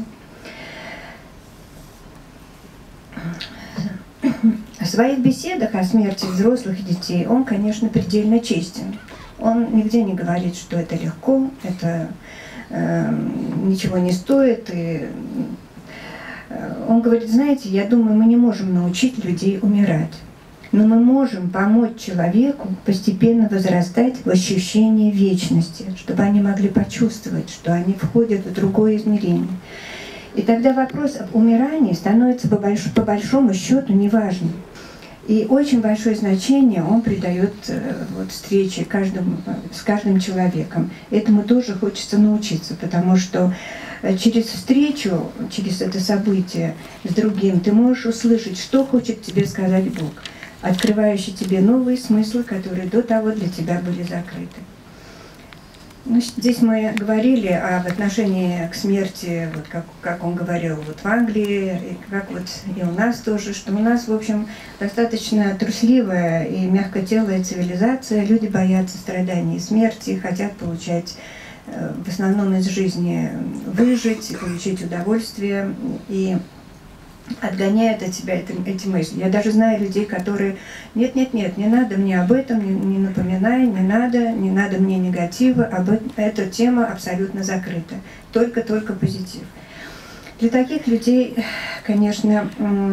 В своих беседах о смерти взрослых и детей он, конечно, предельно честен. Он нигде не говорит, что это легко, это э, ничего не стоит. И, э, он говорит, знаете, я думаю, мы не можем научить людей умирать, но мы можем помочь человеку постепенно возрастать в ощущении вечности, чтобы они могли почувствовать, что они входят в другое измерение. И тогда вопрос об умирании становится по, больш... по большому счету неважным. И очень большое значение он придает вот, встрече каждому, с каждым человеком. Этому тоже хочется научиться, потому что через встречу, через это событие с другим, ты можешь услышать, что хочет тебе сказать Бог, открывающий тебе новые смыслы, которые до того для тебя были закрыты. Ну, здесь мы говорили об отношении к смерти, вот как, как он говорил вот в Англии, и как вот и у нас тоже, что у нас, в общем, достаточно трусливая и мягкотелая цивилизация. Люди боятся страданий и смерти, хотят получать э, в основном из жизни выжить, получить удовольствие, и отгоняет от себя эти, эти мысли. Я даже знаю людей, которые нет-нет-нет, не надо мне об этом, не, не напоминай, не надо, не надо мне негатива, об этом, эта тема абсолютно закрыта. Только-только позитив. Для таких людей, конечно,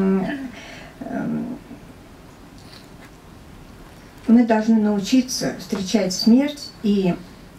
мы должны научиться встречать смерть, и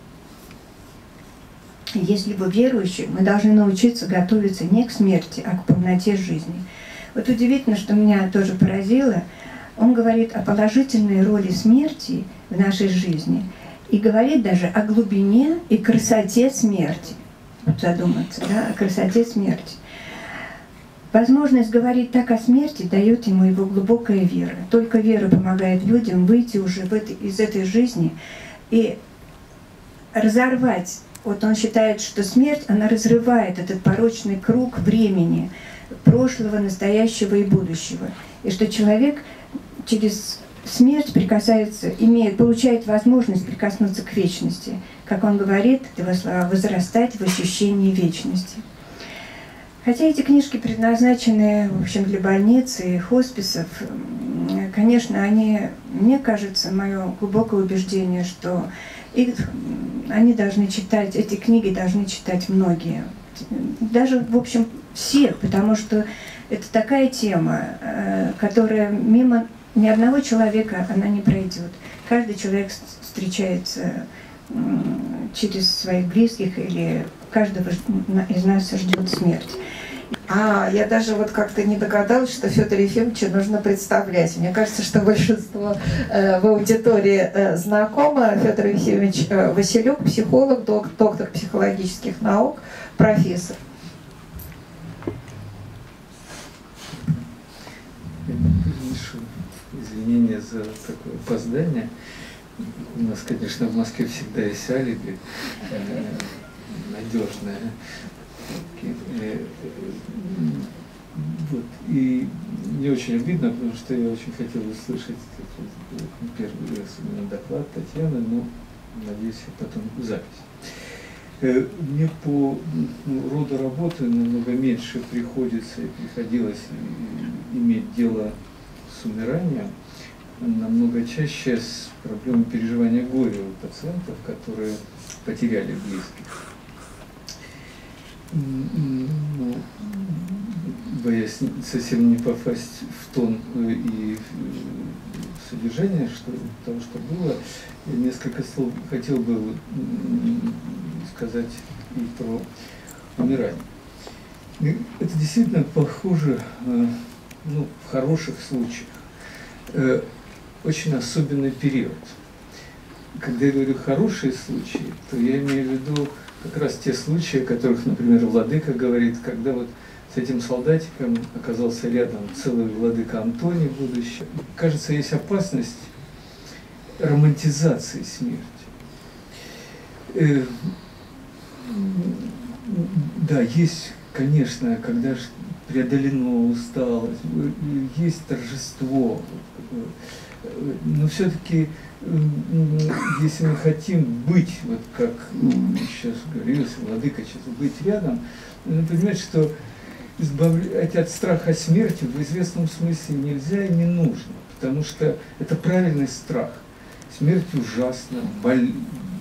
если вы верующие, мы должны научиться готовиться не к смерти, а к полноте жизни. Вот удивительно, что меня тоже поразило, он говорит о положительной роли смерти в нашей жизни и говорит даже о глубине и красоте смерти. Вот задуматься, да, о красоте смерти. Возможность говорить так о смерти дает ему его глубокая вера. Только вера помогает людям выйти уже в этой, из этой жизни и разорвать. Вот он считает, что смерть, она разрывает этот порочный круг времени, прошлого, настоящего и будущего. И что человек через смерть прикасается, имеет, получает возможность прикоснуться к вечности. Как он говорит, его слова, возрастать в ощущении вечности. Хотя эти книжки предназначены, в общем, для больниц и хосписов, конечно, они, мне кажется, мое глубокое убеждение, что их, они должны читать, эти книги должны читать многие. Даже, в общем, все, потому что это такая тема, которая мимо ни одного человека она не пройдет. Каждый человек встречается через своих близких, или каждого из нас ждет смерть. А я даже вот как-то не догадалась, что Федора Ефимовича нужно представлять. Мне кажется, что большинство э, в аудитории э, знакомо. Федор Ефимович э, Василюк, психолог, док, доктор психологических наук, профессор. Извинения за такое опоздание. У нас, конечно, в Москве всегда есть алиби э, надежное. Вот. И мне очень обидно, потому что я очень хотел услышать первый раз доклад Татьяны, но надеюсь, потом запись. Мне по роду работы намного меньше приходится и приходилось иметь дело с умиранием, намного чаще с проблемой переживания горя у пациентов, которые потеряли близких. Ну, боясь совсем не попасть в тон и в содержание что, того, что было, я несколько слов хотел бы сказать и про умирание. Это действительно похоже, ну, в хороших случаях, очень особенный период. Когда я говорю «хорошие случаи», то я имею в виду как раз те случаи, о которых, например, владыка говорит, когда вот с этим солдатиком оказался рядом целый владыка Антоний будущий. Кажется, есть опасность романтизации смерти. Э, да, есть, конечно, когда преодолена усталость, есть торжество, но все-таки, если мы хотим быть, вот как сейчас говорилось, владыка сейчас, быть рядом, надо понимать, что избавлять от страха смерти в известном смысле нельзя и не нужно, потому что это правильный страх. Смерть ужасна, боль...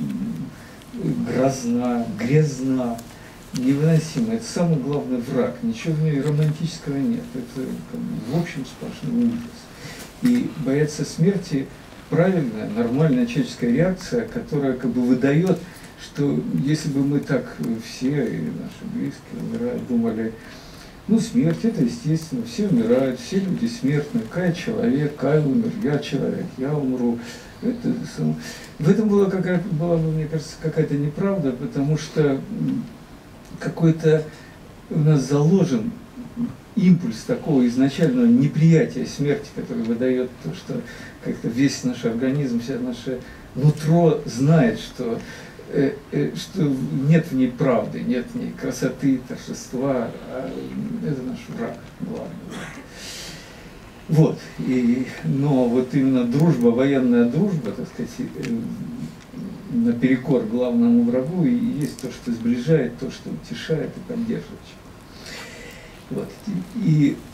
грозна, грязна, невыносима. Это самый главный враг. Ничего в ней романтического нет. Это, как бы, в общем, сплошной ужас. И бояться смерти – правильная, нормальная человеческая реакция, которая как бы выдает, что если бы мы так все, и наши близкие умирают, думали, ну, смерть – это естественно, все умирают, все люди смертны, Кай человек, Кай умер, я человек, я умру. Это, в этом была, какая, была, мне кажется, какая-то неправда, потому что какой-то у нас заложен импульс такого изначального неприятия смерти, который выдает то, что как-то весь наш организм, вся наше нутро знает, что э, э, что нет в ней правды, нет в ней красоты, торжества, а это наш враг главный. Вот, и, но вот именно дружба, военная дружба, так сказать, э, наперекор главному врагу, и есть то, что сближает, то, что утешает и поддерживает. Вот. И, и,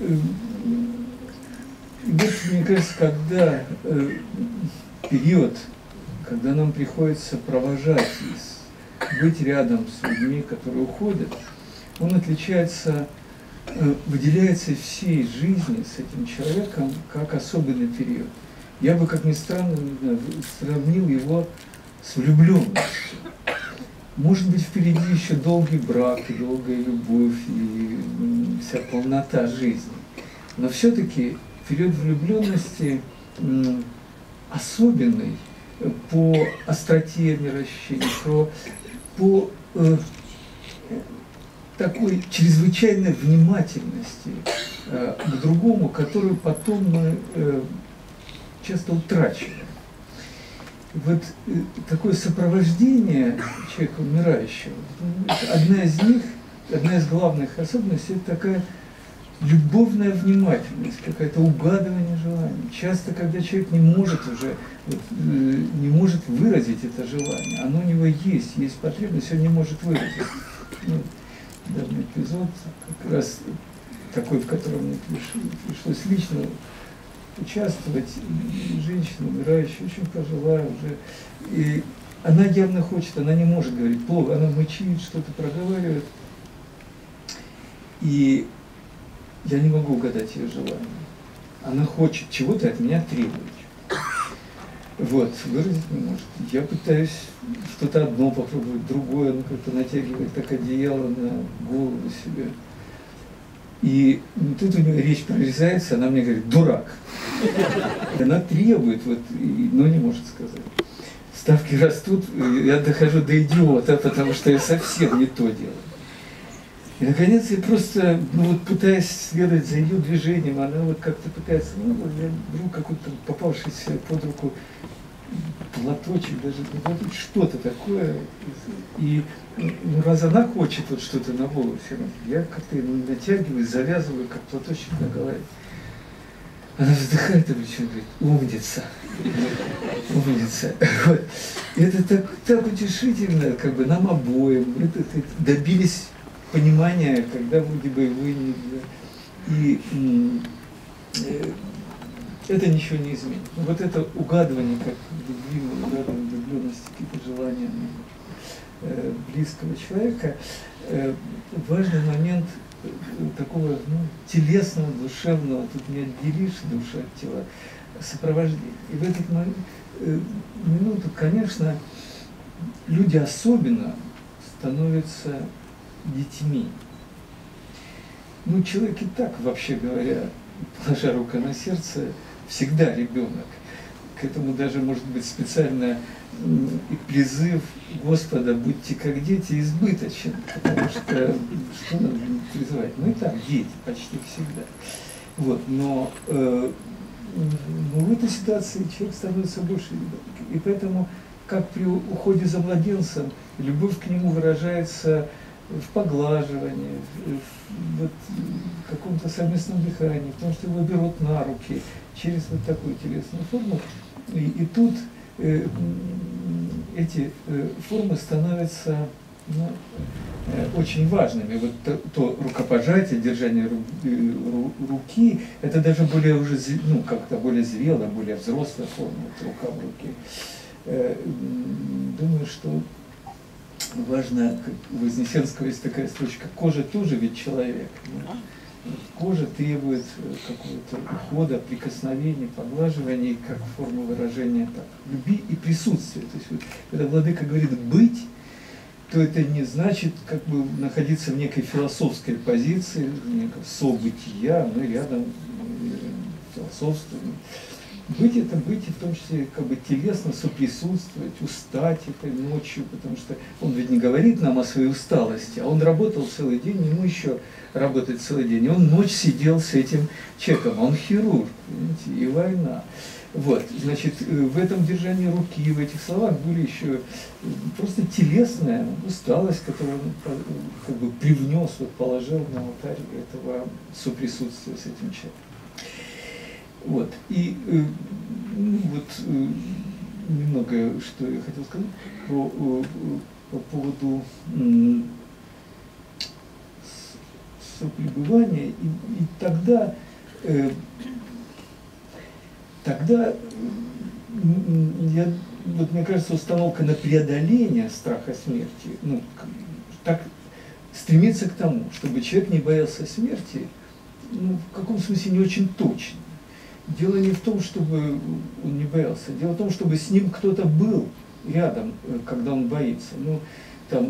и вот, мне кажется, когда э, период, когда нам приходится провожать, быть рядом с людьми, которые уходят, он отличается, э, выделяется из всей жизни с этим человеком как особенный период. Я бы, как ни странно, сравнил его с влюбленностью. Может быть, впереди еще долгий брак, и долгая любовь, и вся полнота жизни. Но все-таки период влюбленности особенный по остроте мироощущения, по, по э, такой чрезвычайной внимательности э, к другому, которую потом мы э, часто утрачиваем. Вот э, такое сопровождение человека умирающего, одна из них, одна из главных особенностей, это такая любовная внимательность, какое-то угадывание желаний. Часто, когда человек не может уже, вот, э, не может выразить это желание, оно у него есть, есть потребность, он не может выразить. Ну, данный эпизод как раз такой, в котором мне пришлось лично участвовать, женщина умирающая, очень пожилая уже, и она явно хочет, она не может говорить плохо, она мычит, что-то проговаривает, и я не могу угадать ее желание. Она хочет, чего-то от меня требует. Вот, выразить не может. Я пытаюсь что-то одно попробовать, другое, она как-то натягивает так одеяло на голову себе. И тут у нее речь прорезается, она мне говорит: дурак. Она требует, вот, но не может сказать. Ставки растут, я дохожу до идиота, потому что я совсем не то делаю. И, наконец, я просто, ну, вот, пытаясь следовать за ее движением, она вот как-то пытается, ну, я беру какой-то попавшийся под руку платочек, даже не платочек, что-то такое. И ну, раз она хочет вот что-то на голову, я как-то натягиваю, завязываю, как платочек на голове. Она вздыхает и причем говорит: умница, умница. Вот. И это так, так утешительно, как бы нам обоим. Это, это, добились понимания, когда вроде бы вы не... И э, это ничего не изменит. Вот это угадывание, как любви, угадывание влюбленности, какие-то желания э, близкого человека, э, важный момент такого, ну, телесного, душевного, тут не отделишь душу от тела, сопровождения. И в этот момент, э, минуту, конечно, люди особенно становятся детьми. Ну, человек и так, вообще говоря, положа руку на сердце, всегда ребенок. К этому даже может быть специально и призыв Господа: будьте как дети, избыточен. Потому что, что надо призывать? Мы и так дети, почти всегда. Вот, но, э, но в этой ситуации человек становится больше ребенком. И поэтому, как при уходе за младенцем, любовь к нему выражается в поглаживании, в, вот, в каком-то совместном дыхании, в том, что его берут на руки через вот такую телесную форму. И, и тут э, эти э, формы становятся, ну, э, очень важными. Вот то, то рукопожатие, держание ру, ру, руки, это даже более уже, ну, как-то более зрелая, более взрослая форма, вот, рука в руке. Э, думаю, что важно, как у Вознесенского есть такая строчка: кожа тоже ведь человек. Кожа требует какого-то ухода, прикосновений, поглаживаний, как форма выражения так, любви и присутствия. То есть, вот, когда владыка говорит «быть», то это не значит как бы находиться в некой философской позиции, некого события, мы рядом философствуем. Быть — это быть, и в том числе как бы телесно соприсутствовать, устать этой ночью, потому что он ведь не говорит нам о своей усталости, а он работал целый день, ему еще работать целый день. И он ночь сидел с этим человеком, он хирург, понимаете, и война. Вот, значит, в этом держании руки, в этих словах были еще просто телесная усталость, которую он как бы привнес, вот, положил на алтарь этого соприсутствия с этим человеком. Вот, и ну, вот немного, что я хотел сказать по, по поводу сопребывания, и, и тогда Тогда, я, вот, мне кажется, установка на преодоление страха смерти, ну, так стремится к тому, чтобы человек не боялся смерти, ну, в каком смысле не очень точно. Дело не в том, чтобы он не боялся, дело в том, чтобы с ним кто-то был рядом, когда он боится. Ну, там,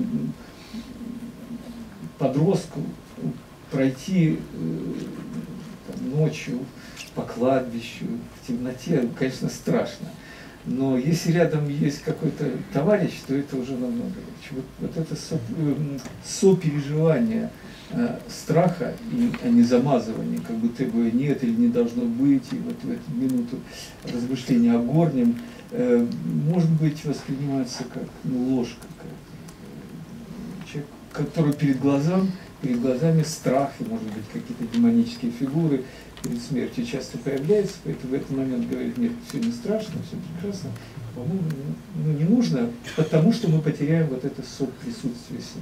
подростку пройти там, ночью по кладбищу, в темноте, конечно, страшно. Но если рядом есть какой-то товарищ, то это уже намного легче. Вот, вот это со, сопереживание э, страха, и, а не замазывание, как будто бы нет или не должно быть, и вот в эту минуту размышления о горнем, э, может быть, воспринимается как ну, ложь какая-то. Человек, который перед глазами, перед глазами страх, и, может быть, какие-то демонические фигуры, перед смертью часто появляется, поэтому в этот момент говорит, нет, все не страшно, все прекрасно, по-моему, ну, не нужно, потому что мы потеряем вот это соприсутствие с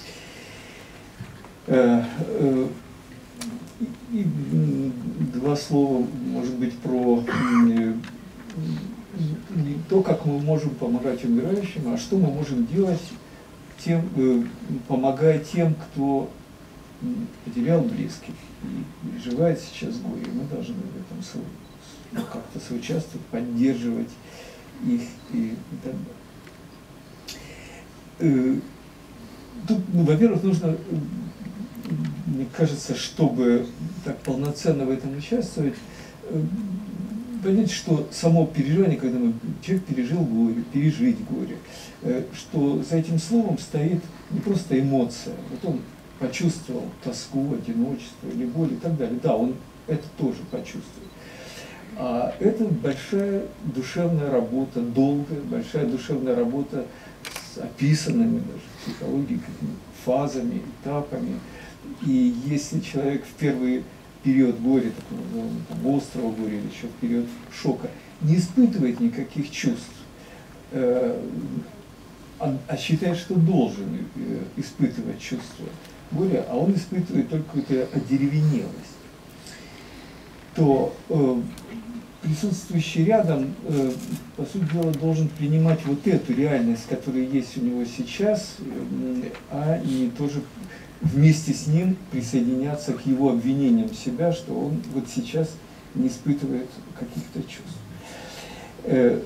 ним. И, и два слова, может быть, про не то, как мы можем помогать умирающим, а что мы можем делать, тем, помогая тем, кто потерял близких и переживает сейчас горе. Мы должны в этом ну, как-то соучаствовать, поддерживать их и, и так далее. Тут, ну, во-первых, нужно, мне кажется, чтобы так полноценно в этом участвовать, понять, что само переживание, когда мы, человек пережил горе, пережить горе, что за этим словом стоит не просто эмоция, вот он почувствовал тоску, одиночество или боль и так далее. Да, он это тоже почувствует. А это большая душевная работа, долгая, большая душевная работа с описанными даже в психологии фазами, этапами. И если человек в первый период горя, такого называемого там, острого горя или еще в период шока, не испытывает никаких чувств, э, а, а считает, что должен э, испытывать чувства горя, а он испытывает только какую-то одеревенелость, то э, присутствующий рядом, э, по сути дела, должен принимать вот эту реальность, которая есть у него сейчас, э, а не тоже вместе с ним присоединяться к его обвинениям себя, что он вот сейчас не испытывает каких-то чувств. Э,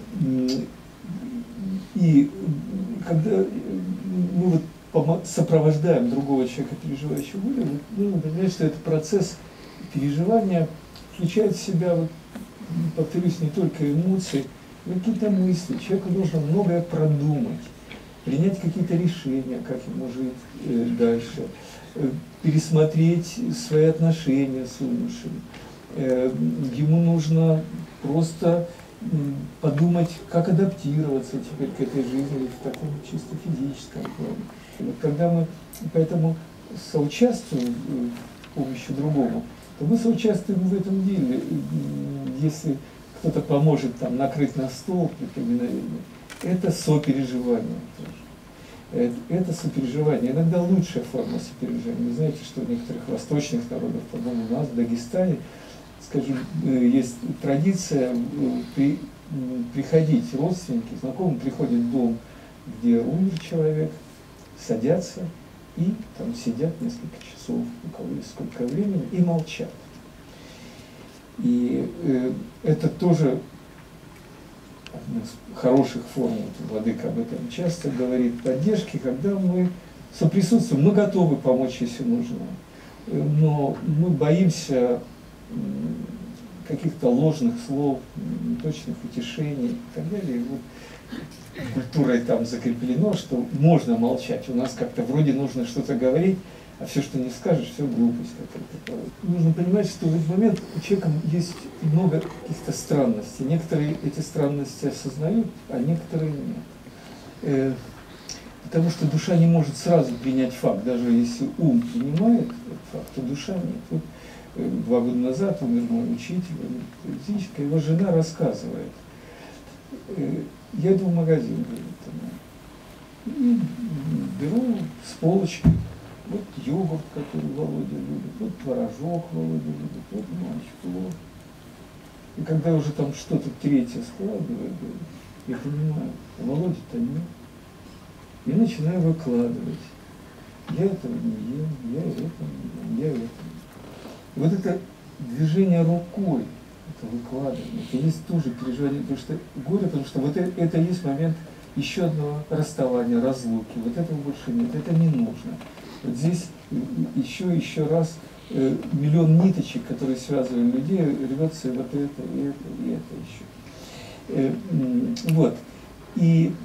и когда мы вот сопровождаем другого человека, переживающего горе, ну, например, что этот процесс переживания включает в себя, вот, повторюсь, не только эмоции, но какие-то мысли. Человеку нужно многое продумать, принять какие-то решения, как ему жить э, дальше, э, пересмотреть свои отношения с умершим. Э, ему нужно просто э, подумать, как адаптироваться теперь к этой жизни в таком чисто физическом плане. Вот когда мы поэтому соучаствуем в помощи другому, то мы соучаствуем в этом деле. Если кто-то поможет там накрыть на стол при поминовении, это сопереживание тоже. Это сопереживание. Иногда лучшая форма сопереживания. Вы знаете, что у некоторых восточных народов, по-моему, у нас, в Дагестане, скажем, есть традиция при, приходить, родственники, знакомые приходят в дом, где умер человек, садятся и там сидят несколько часов, у кого есть сколько времени, и молчат. И э, это тоже одна из хороших форм, вот, владыка об этом часто говорит, поддержки, когда мы соприсутствуем, мы готовы помочь, если нужно, но мы боимся каких-то ложных слов, неточных утешений и так далее. И вот культурой там закреплено, что можно молчать. У нас как-то вроде нужно что-то говорить, А все, что не скажешь, все глупость какая-то. Нужно понимать, что в этот момент у человека есть много каких-то странностей. Некоторые эти странности осознают, а некоторые нет. Э, потому что душа не может сразу принять факт. Даже если ум принимает этот факт, то душа нет. Вот, э, два года назад умер мой учитель, Зинченко, его жена рассказывает. Э, я иду в магазин, говорит она, и беру с полочки. Вот йогурт, который Володя любит, вот творожок Володя любит, вот молочко. И когда я уже там что-то третье складываю, я понимаю, а Володя-то нет. И начинаю выкладывать. Я этого не ем, я этого не ем, я этого не ем. И вот это движение рукой, это выкладывание, это есть тоже переживание, потому что горе, потому что вот это, это есть момент еще одного расставания, разлуки. Вот этого больше нет, это не нужно. Вот здесь еще еще раз э, миллион ниточек, которые связывают людей, рвется вот это, и это, и это еще. Э, вот. И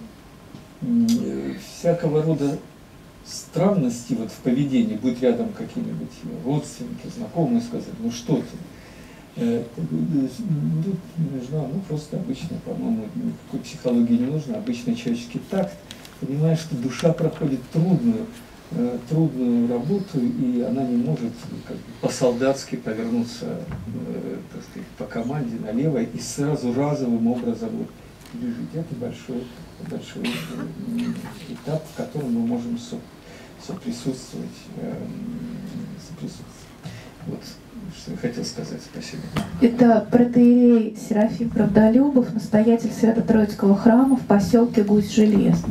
э, всякого рода странности вот в поведении, будь рядом какие-нибудь родственники, знакомые, сказать, ну что ты, э, тут нужна, ну просто обычно, по-моему, никакой психологии не нужно, обычный человеческий такт, понимаешь, что душа проходит трудную, трудную работу, и она не может как бы, по-солдатски повернуться э, так сказать, по команде налево и сразу разовым образом вот, бежит. Это большой, большой э, этап, в котором мы можем со, соприсутствовать, э, соприсутствовать. Вот, что я хотел сказать. Спасибо. Это протоиерей Серафим Правдолюбов, настоятель Свято-Троицкого храма в поселке Гусь-Железный.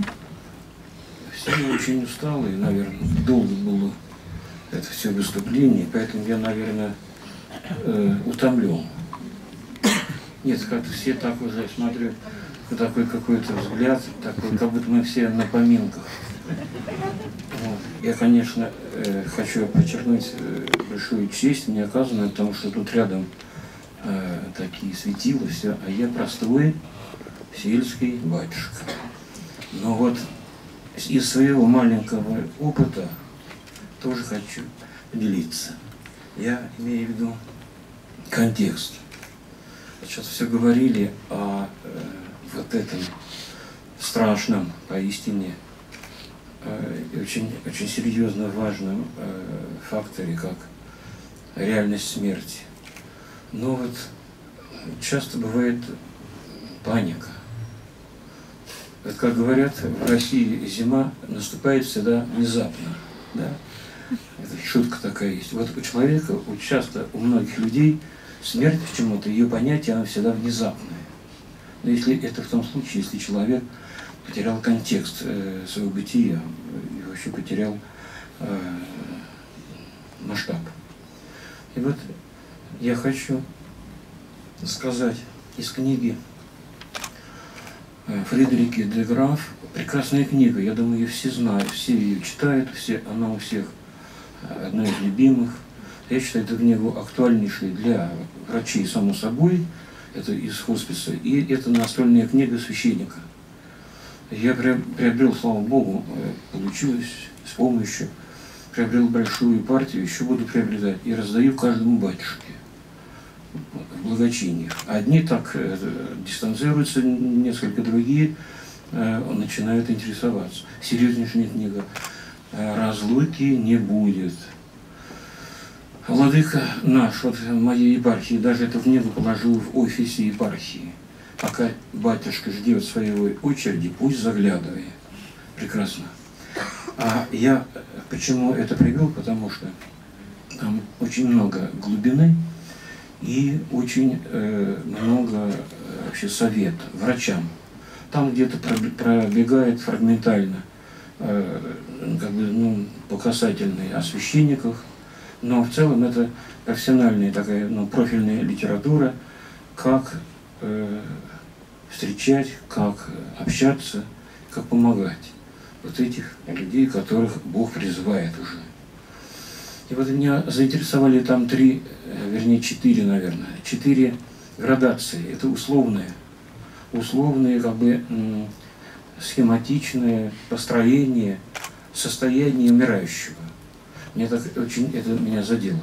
Я очень устал, и, наверное, долго было это все выступление, поэтому я, наверное, э, утомлен. Нет, как-то все так уже, я смотрю, такой какой-то взгляд, такой, как будто мы все на поминках. Вот. Я, конечно, э, хочу подчеркнуть э, большую честь мне оказанную, потому что тут рядом э, такие светила, все, а я простой сельский батюшка. Но вот из своего маленького опыта тоже хочу поделиться. Я имею в виду контекст. Сейчас все говорили о э, вот этом страшном, поистине, э, очень, очень серьезно важном э, факторе, как реальность смерти. Но вот часто бывает паника. Вот как говорят, в России зима наступает всегда внезапно. Да? Это шутка такая есть. Вот у человека, у часто у многих людей смерть почему-то, ее понятие, она всегда внезапное. Но если это в том случае, если человек потерял контекст э, своего бытия и вообще потерял э, масштаб. И вот я хочу сказать из книги Фредерике де Граф, прекрасная книга, я думаю, ее все знают, все ее читают, все, она у всех одна из любимых. Я считаю эту книгу актуальнейшей для врачей, само собой, это из хосписа, и это настольная книга священника. Я приобрел, слава Богу, получилось с помощью, приобрел большую партию, еще буду приобретать, и раздаю каждому батюшке в благочиниях. Одни так э, дистанцируются, несколько другие э, начинают интересоваться. Серьезнейшая книга. «Разлуки не будет». Владыка наш, вот в моей епархии, даже эту книгу положил в офисе епархии. Пока батюшка ждет своей очереди, пусть заглядывает. Прекрасно. А я почему это привел? Потому что там очень много глубины и очень э, много вообще совета врачам. Там где-то пробегает фрагментально, э, как бы, ну, по касательной о священниках, но в целом это профессиональная такая, ну, профильная литература, как э, встречать, как общаться, как помогать вот этих людей, которых Бог призывает уже. И вот меня заинтересовали там три, вернее четыре, наверное, четыре градации. Это условные, условные, как бы схематичное построение состояния умирающего. Мне так очень это меня задело.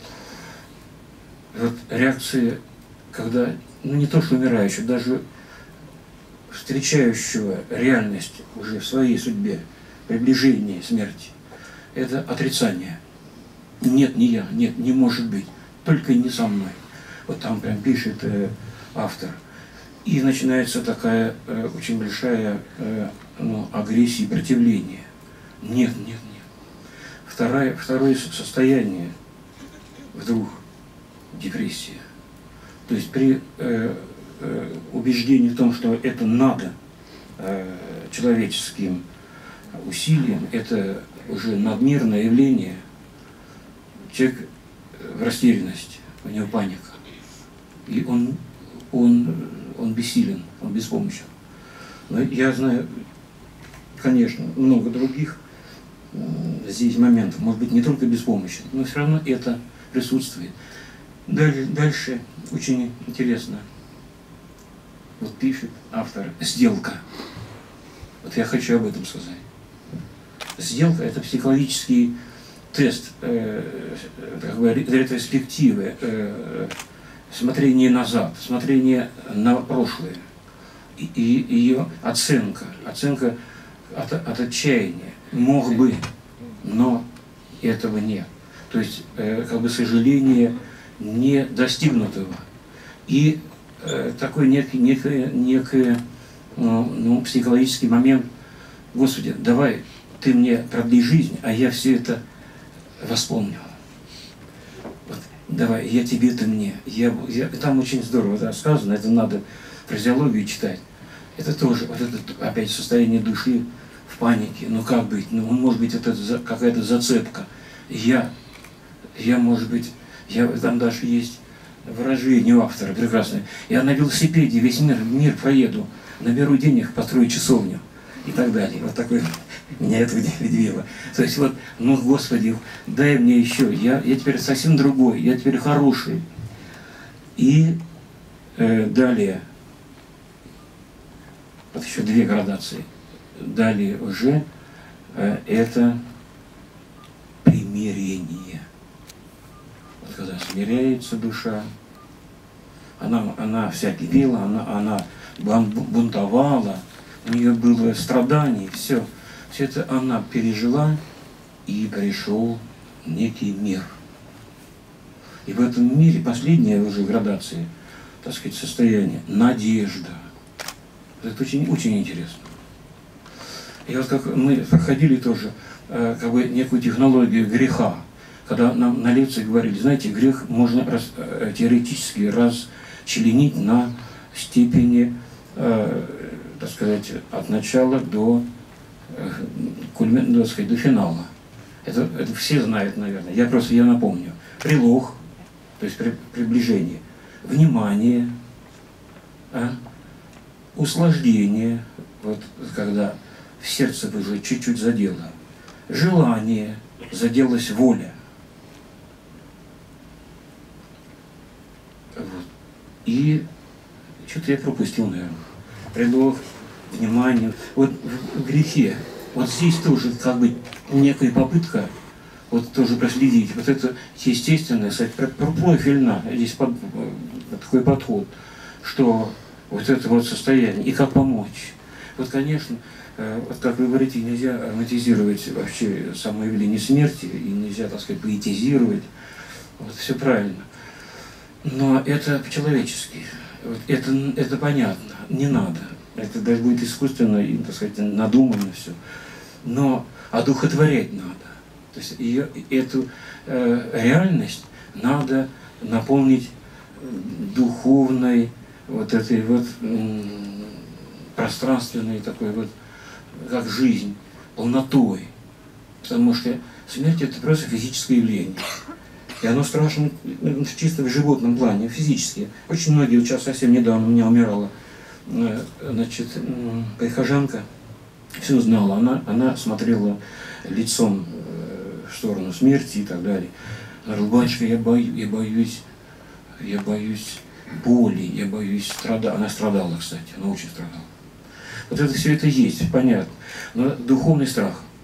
Вот реакция, когда, ну не то что умирающего, даже встречающего реальность уже в своей судьбе, приближение смерти, это отрицание. Нет, не я, нет, не может быть, только не со мной. Вот там прям пишет э, автор. И начинается такая э, очень большая э, ну, агрессия и противление. Нет, нет, нет. Второе, второе состояние вдруг депрессия. То есть при э, э, убеждении в том, что это надо э, человеческим усилием, это уже надмирное явление, человек в растерянности, у него паника. И он, он, он бессилен, он беспомощен. Но я знаю, конечно, много других здесь моментов, может быть, не только беспомощен, но все равно это присутствует. Дальше, дальше очень интересно. Вот пишет автор «Сделка». Вот я хочу об этом сказать. Сделка – это психологический тест, э, как бы ретроспективы, э, смотрение назад, смотрение на прошлое и, и ее оценка, оценка от, от отчаяния. Мог бы, но этого нет. То есть, э, как бы сожаление не достигнутого. И э, такой некий, некий, некий э, ну, психологический момент: Господи, давай ты мне продли жизнь, а я все это восполню. Вот, давай, я тебе, ты мне. Я, я, там очень здорово да, сказано, это надо фразеологию читать. Это тоже, вот это опять состояние души в панике. Ну как быть? Ну, может быть, это какая-то зацепка. Я, я, может быть, я, там даже есть выражение у автора прекрасное. Я на велосипеде весь мир, мир проеду, наберу денег, построю часовню и так далее. Вот такой меня это удивило. То есть вот, ну Господи, дай мне еще, я, я теперь совсем другой, я теперь хороший. И э, далее, вот еще две градации. Далее уже э, это примирение. Вот когда смиряется душа, она, она вся кипела, она, она бунтовала, у нее было страдание, все. Все это она пережила, и пришел некий мир. И в этом мире последняя уже градация, так сказать, состояние, надежда. Это очень, очень интересно. И вот как мы проходили тоже э, как бы некую технологию греха, когда нам на лекции говорили, знаете, грех можно раз, э, теоретически расчленить на степени, э, так сказать, от начала до, э, кульми, так сказать, до финала. Это, это все знают, наверное. Я просто я напомню. Прилог, то есть при, приближение, внимание, а? Услаждение, вот когда в сердце уже чуть-чуть задело, желание, заделась воля. Вот. И что-то я пропустил, наверное. Предлог, внимание. Вот в грехе, вот здесь тоже как бы некая попытка вот тоже проследить. Вот это естественное, профильно, здесь под, такой подход, что вот это вот состояние, и как помочь. Вот, конечно, вот как вы говорите, нельзя романтизировать вообще само явление смерти, и нельзя, так сказать, поэтизировать. Вот, все правильно. Но это по-человечески. Вот, это, это понятно, не надо. Это даже будет искусственно и, так сказать, надуманно все. Но одухотворять надо. То есть ее, эту э, реальность надо наполнить духовной, вот этой вот м, пространственной такой вот, как жизнь, полнотой. Потому что смерть — это просто физическое явление. И оно страшно чисто в животном плане, физически. Очень многие, вот сейчас совсем недавно у меня умирала, значит, прихожанка, все знала, она, она смотрела лицом в сторону смерти и так далее. Она говорила: батюшка, я боюсь, я боюсь, я боюсь боли, я боюсь страдать. Она страдала, кстати, она очень страдала. Вот это все это есть, понятно. Но духовный страх,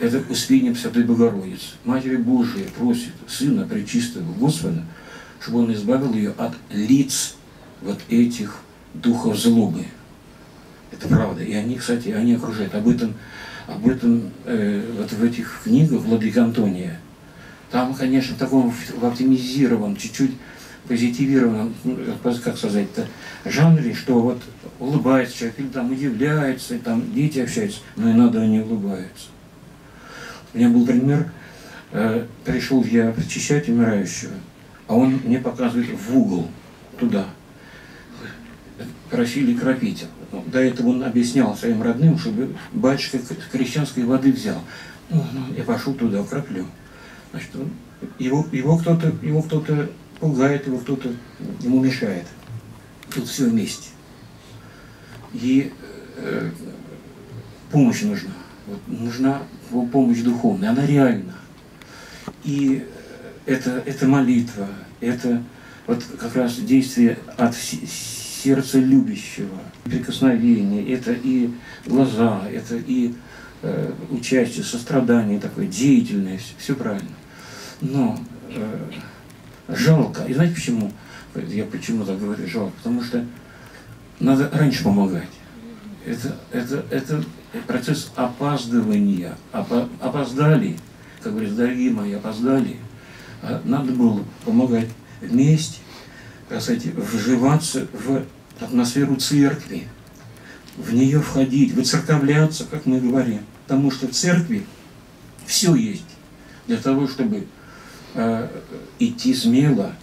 это Успение Святой Богородицы. Матерь Божия просит Сына Пречистого Господа, чтобы Он избавил ее от лиц вот этих духов злобы. Это правда. И они, кстати, они окружают. Об этом, об этом э, вот в этих книгах Владыки Антония. Там, конечно, в таком в оптимизированном, чуть-чуть позитивированном, как сказать-то, жанре, что вот улыбается человек, или там удивляется, там дети общаются, но иногда они улыбаются. У меня был пример, э, пришел я причащать умирающего, а он мне показывает в угол, туда. Просили кропить. До этого он объяснял своим родным, чтобы батюшка крещенской воды взял. Ну, я пошел туда, укроплю. Значит, его, его кто-то его кто-то пугает, его кто-то ему мешает. Тут все вместе. И э, помощь нужна. Вот, нужна помощь духовная, она реальна. И это, это молитва, это вот как раз действие от сердца любящего, прикосновение, это и глаза, это и э, участие, сострадание такое, деятельное, все, все правильно. Но э, жалко. И знаете почему? Я почему так говорю жалко? Потому что надо раньше помогать. Это, это, это процесс опаздывания. Опо, опоздали, как говорится, дорогие мои, опоздали. А надо было помогать вместе, кстати, вживаться в атмосферу церкви, в нее входить, выцерковляться, как мы говорим. Потому что в церкви все есть для того, чтобы э, идти смело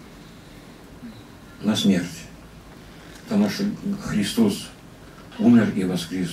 на смерть. Потому что Христос умер и воскрес.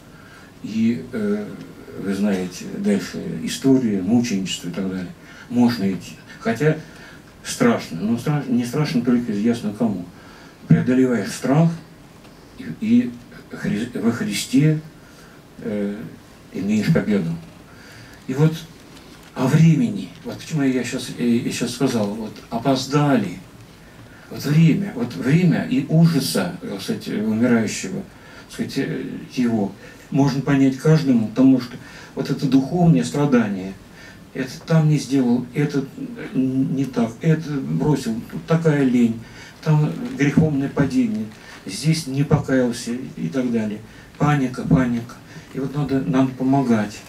И э, вы знаете, дальше история, мученичество и так далее. Можно идти. Хотя страшно, но страшно, не страшно только ясно кому. Преодолеваешь страх и, и хри, во Христе э, имеешь победу. И вот о времени, вот почему я сейчас, я сейчас сказал, вот опоздали, вот время, вот время и ужаса, кстати, умирающего, сказать, его можно понять каждому, потому что вот это духовное страдание, это там не сделал, это не так, это бросил, тут такая лень, там греховное падение, здесь не покаялся и так далее. Паника, паника. И вот надо, надо помогать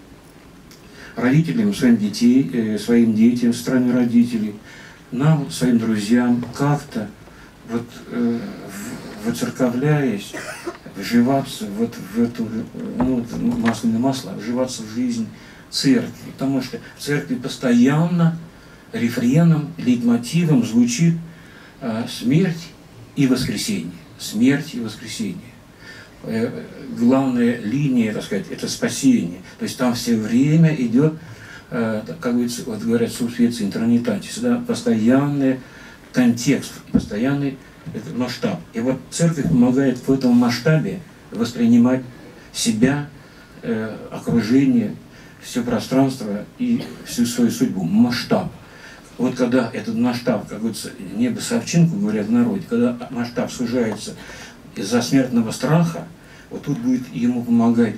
родителям, своим детей, своим детям, стороны родителей, нам, своим друзьям, как-то вот э, воцерковляясь, вживаться вот в эту, ну, масляное масло, вживаться в жизнь церкви. Потому что в церкви постоянно рефреном, лейтмотивом звучит э, смерть и воскресение. Смерть и воскресение. Э, главная линия, так сказать, это спасение. То есть там все время идет, э, как говорится, вот говорят, субспеция интернетатис, да, постоянный контекст, постоянный это масштаб. И вот церковь помогает в этом масштабе воспринимать себя, э, окружение, все пространство и всю свою судьбу. Масштаб. Вот когда этот масштаб, как говорится, небо совчинку, говорят в народе, когда масштаб сужается из-за смертного страха, вот тут будет ему помогать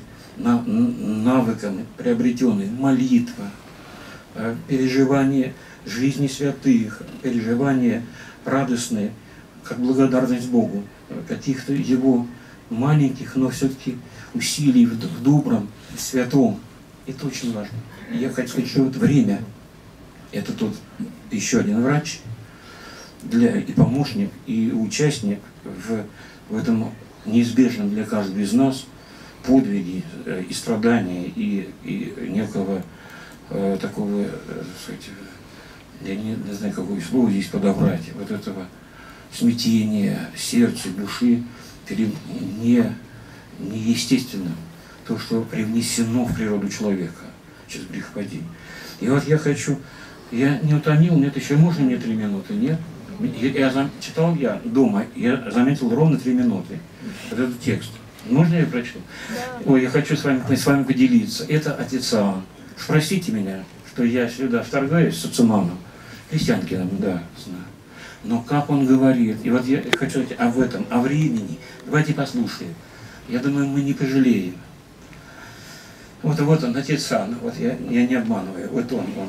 навыкам приобретенные молитва, переживание жизни святых, переживание радостные, как благодарность Богу, каких-то его маленьких, но все-таки усилий в добром, в святом. Это очень важно. И я хочу сказать, что вот время, это тот еще один врач, для, и помощник, и участник в, в этом неизбежном для каждого из нас подвиге и страдания, и, и некого э, такого, э, сказать, я не, не знаю, какое слово здесь подобрать, вот этого смятения сердца, души перед не, неестественным, то, что привнесено в природу человека через грехопадение. И вот я хочу, я не утомил, нет, еще можно мне три минуты, нет? Я, я читал я дома, я заметил ровно три минуты. Вот этот текст. Можно я прочту? Да. Ой, я хочу с вами, с вами поделиться. Это отец Иоанн. Спросите меня, что я сюда вторгаюсь с Ацуманом, Крестьянкиным, да, знаю. Но как он говорит, и вот я хочу сказать об этом, о времени. Давайте послушаем. Я думаю, мы не пожалеем. Вот, вот он, отец Ан, вот я, я не обманываю, вот он, он.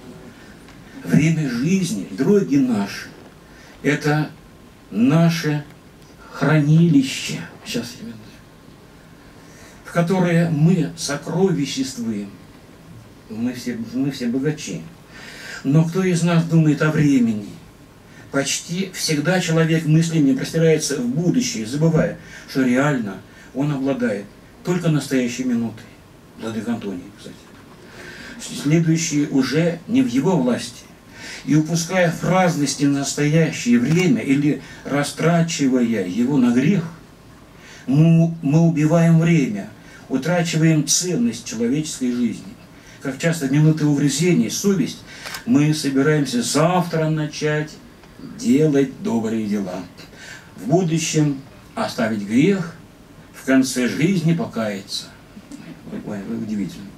Время жизни, дороги наши, это наше хранилище, сейчас именно, в которое мы сокровиществуем. Мы все, мы все богачи. Но кто из нас думает о времени? Почти всегда человек мыслями простирается в будущее, забывая, что реально он обладает только настоящей минутой. Владыка Антоний, кстати. Следующие уже не в его власти. И упуская в праздности настоящее время или растрачивая его на грех, мы, мы убиваем время, утрачиваем ценность человеческой жизни. Как часто в минуты угрызений, совесть, мы собираемся завтра начать делать добрые дела. В будущем оставить грех, в конце жизни покаяться. Ой, удивительно.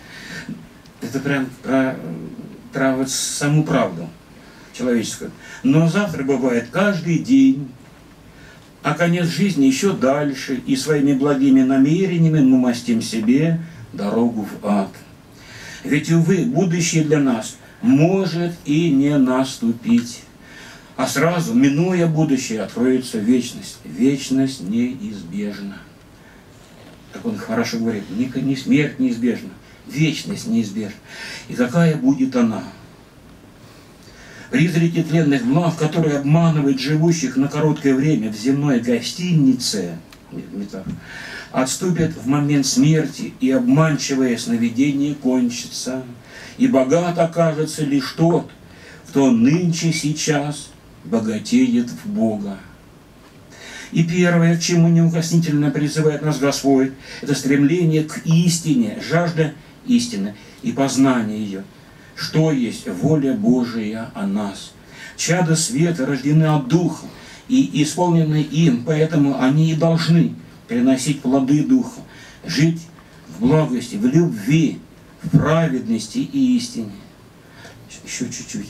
Это прям про, про вот саму правду человеческую. Но завтра бывает каждый день, а конец жизни еще дальше, и своими благими намерениями мы мастим себе дорогу в ад. Ведь, увы, будущее для нас может и не наступить. А сразу, минуя будущее, откроется вечность. Вечность неизбежна. Как он хорошо говорит, ни, ни смерть неизбежна, вечность неизбежна. И какая будет она? Призраки тленных благ, которые обманывают живущих на короткое время в земной гостинице, отступят в момент смерти, и обманчивое сновидение кончится. И богат окажется лишь тот, кто нынче сейчас богатеет в Бога. И первое, к чему неукоснительно призывает нас Господь, это стремление к истине, жажда истины и познание ее. Что есть воля Божия о нас? Чада света рождены от Духа и исполнены им, поэтому они и должны приносить плоды Духа, жить в благости, в любви, в праведности и истине. Еще чуть-чуть.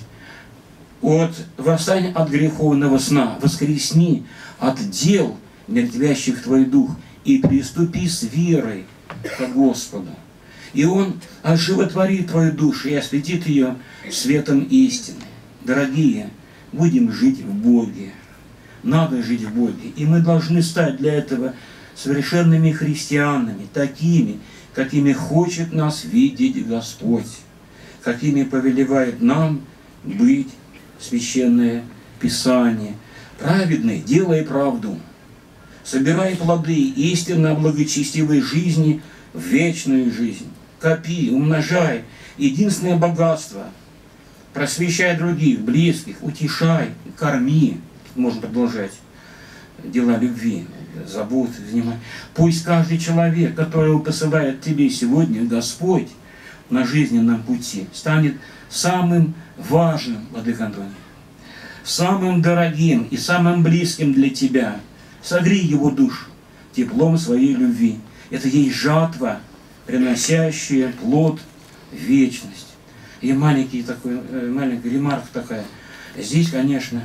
От восстань от греховного сна, воскресни от дел, мертвящих твой дух, и приступи с верой к Господу. И Он оживотворит твою душу и осветит ее светом истины. Дорогие, будем жить в Боге. Надо жить в Боге. И мы должны стать для этого совершенными христианами, такими, какими хочет нас видеть Господь, какими повелевает нам быть Священное Писание. Праведный, делай правду, собирай плоды истинно благочестивой жизни в вечную жизнь. Копи, умножай единственное богатство, просвещай других, близких, утешай, корми. Можно продолжать дела любви, забот, внимания. Пусть каждый человек, которого посылает тебе сегодня Господь на жизненном пути, станет самым важным, Владыка Антоний, самым дорогим и самым близким для тебя. Согрей его душу теплом своей любви. Это есть жатва, приносящая плод в вечность. И маленький такой, маленькая ремарка такая. Здесь, конечно,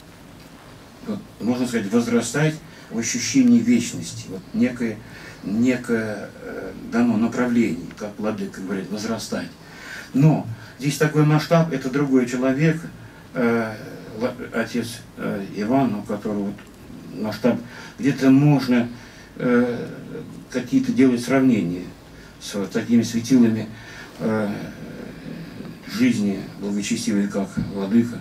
вот, можно сказать, возрастать в ощущении вечности. Вот некое, некое дано направление, как Владыка говорит, возрастать. Но здесь такой масштаб, это другой человек, э, отец э, Иван, у которого вот масштаб, где-то можно э, какие-то делать сравнения с вот такими светилами э, жизни благочестивой, как Владыка.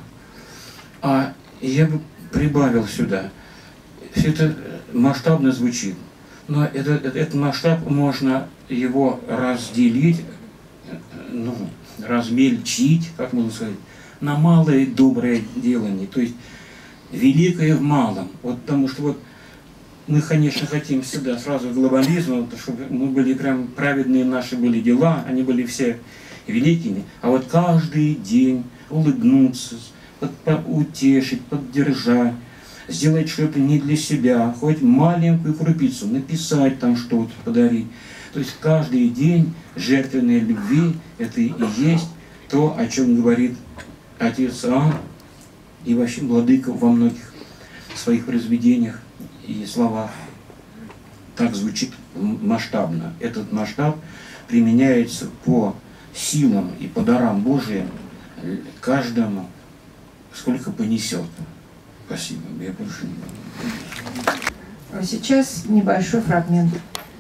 А я бы прибавил сюда, все это масштабно звучит, но это, этот масштаб можно его разделить, ну, размельчить, как можно сказать, на малое доброе делание, то есть великое в малом. Вот потому что вот мы, конечно, хотим всегда сразу глобализма, чтобы мы были прям праведные, наши были дела, они были все великими, а вот каждый день улыбнуться, под, утешить, поддержать, сделать что-то не для себя, хоть маленькую крупицу, написать там что-то, подарить. То есть каждый день жертвенной любви – это и есть то, о чем говорит отец Иоанн и вообще Владыка во многих своих произведениях и словах. Так так звучит масштабно. Этот масштаб применяется по силам и по дарам Божиим каждому, сколько понесет. Спасибо. Я больше не буду. А сейчас небольшой фрагмент.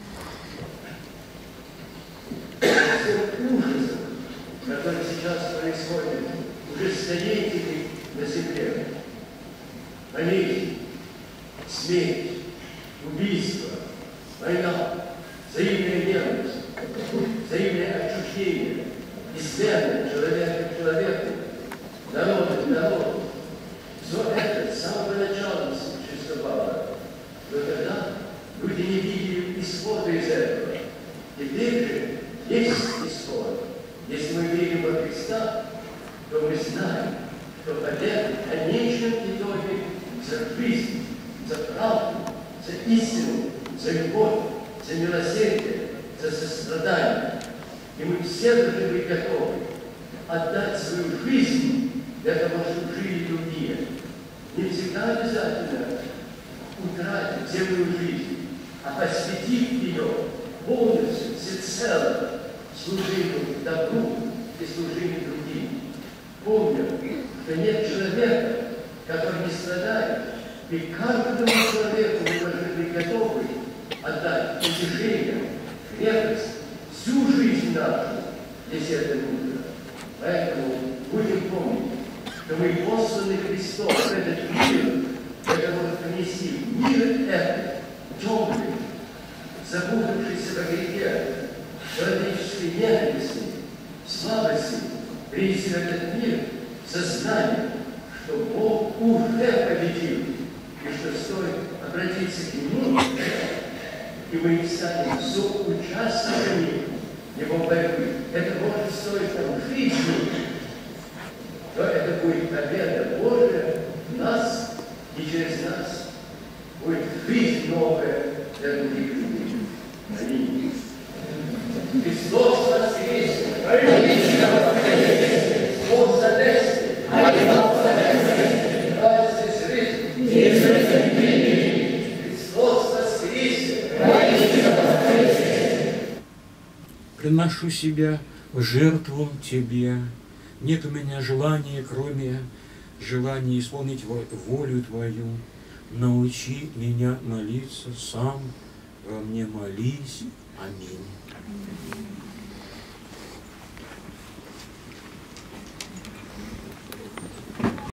Который сейчас происходит уже столетиями на земле. Болезнь, смерть, убийство, война, взаимная ненависть, взаимное отчуждение, измена человека к человеку, народа к народу. Все это с самого начала существовало. Но тогда люди не видели исхода из этого. Теперь же есть исход. Если мы верим во Христа, то мы знаем, что победа в конечном итоге за жизнь, за правду, за истину, за любовь, за милосердие, за сострадание. И мы все должны быть готовы отдать свою жизнь для того, чтобы жили другие. Не всегда обязательно утратить земную жизнь, а посвятить ее полностью, всецело служению добру и служению другим. Помню, что нет человека, который не страдает, и каждому человеку мы должны быть готовы отдать утешение, крепость, всю жизнь нашу, если это нужно. Поэтому будем помнить, что мы посланы Христом в этот мир, для того, чтобы принести в мир этот темный, запутавшийся во грехе, человеческой ненависти, слабости, принести в этот мир сознание, что Бог уже победил, и что стоит обратиться к Нему, и мы станем соучастниками Его борьбы. Это может стоить нам жизни, то это будет победа Божия в нас и через нас. Будет жизнь новая для других людей. Аминь. Христос воскресе! Христос воскресе! Христос воскресе! Приношу себя в жертву Тебе. Нет у меня желания, кроме желания исполнить волю Твою. Научи меня молиться сам, во мне молись. Аминь.